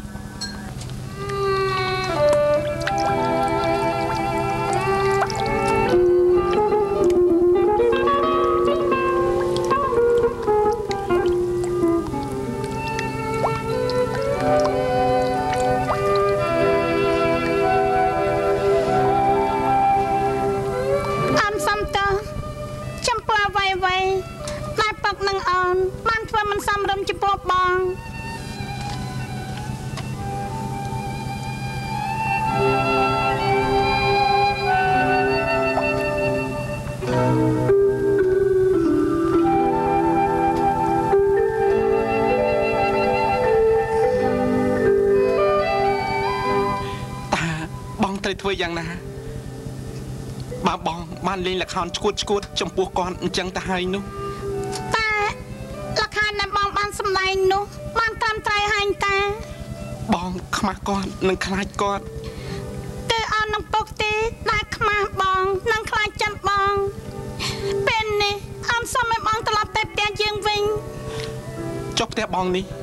ធ្វើយ៉ាងណាបើបងបានលេងល្ខោនឈួតឈួតចំពោះគាត់អញ្ចឹងទៅហើយនោះតែល្ខោនដែលបងបានសម្ដែងនោះបានតាមត្រៃហើយតាបងខ្មាស់គាត់នឹងខ្លាចគាត់គឺអត់នឹងពុកទេដែលខ្មាស់បងនឹងខ្លាចចិត្តបងពេលនេះអត់សមឲ្យបងត្រឡប់ទៅផ្ទះយើងវិញចុះផ្ទះបងនេះ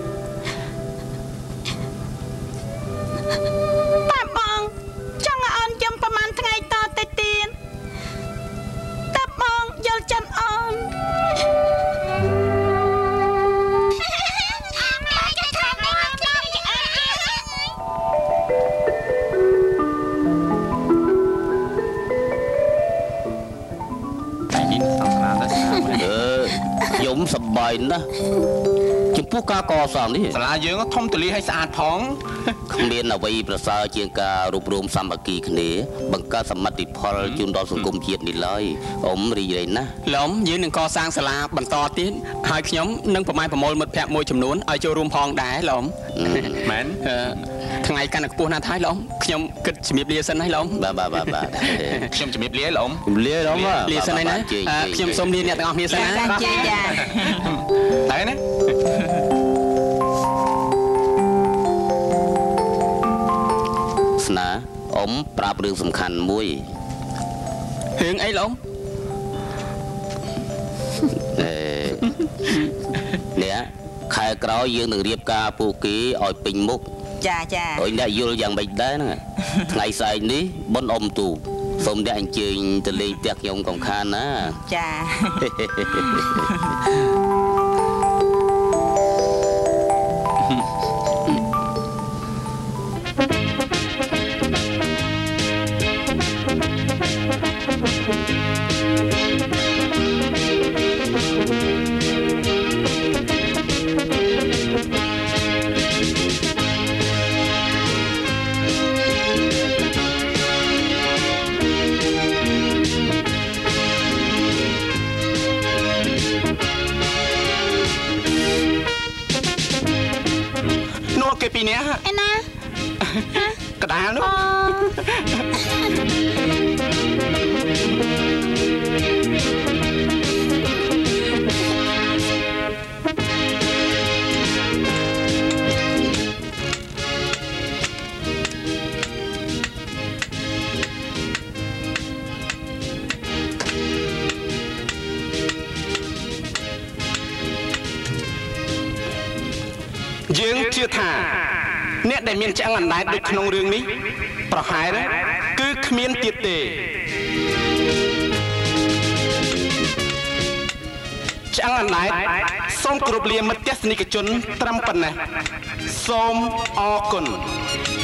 តែបងចង់ឲ្យអូនយំប្រហែលថ្ងៃតទៅទៀតតែបងយល់ចិត្តអូនតែនេះសង្គ្រាមដែរអឺយំសប្បាយណាស់ចំពោះការកសាងនេះសាលាយើងធំទូលាយឲ្យស្អាតផងគ្មានអ្វីប្រសើរជាងការរួបរวมសាមគ្គីគ្នាបង្កើតសមិទ្ធផលជូនដល់សង្គមជាតិនេះឡើយអ៊ំរីករាយណាស់ឡំយើងនឹងកសាងសាលាបន្តទៀតហើយខ្ញុំនឹងប្រម៉ែប្រមូលមិត្តភ័ក្តិមួយចំនួនឲ្យចូលរួមផងដែរឡំមែនថ្ងៃកាន់តែខ្ពស់ណាស់ហើយឡំខ្ញុំគិតជំរាបលាសិនហើយឡំបាទបាទបាទបាទខ្ញុំជំរាបលាឡំជំរាបលាឡំលាសិនហើយណាខ្ញុំសូមលាអ្នកទាំងអស់គ្នាសិនណាចាចាតែណាស្នាអ៊ំប្រាប់រឿងសំខាន់មួយរឿងអីឡំអេនេះខែក្រោយយើងនឹងរៀបការពួកគេឲ្យពេញមុខចាចាអុយអ្នកយល់យ៉ាងម៉េចដែរហ្នឹងថ្ងៃស្អែកនេះបុណ្យអុំទូសូមអ្នកអញ្ជើញទៅលេងផ្ទះខ្ញុំកុំខានណាចាគេពីរនាក់ឯណាកដាលនោះយើងជឿថាអ្នកដែលមានឆ្អឹងអណ្ដែតដូចក្នុងរឿងនេះប្រហែលគឺគ្មានទៀតទេឆ្អឹងអណ្ដែតសូមគោរពលាមិត្តទស្សនិកជនត្រឹមប៉ុណ្ណេះសូមអរគុណ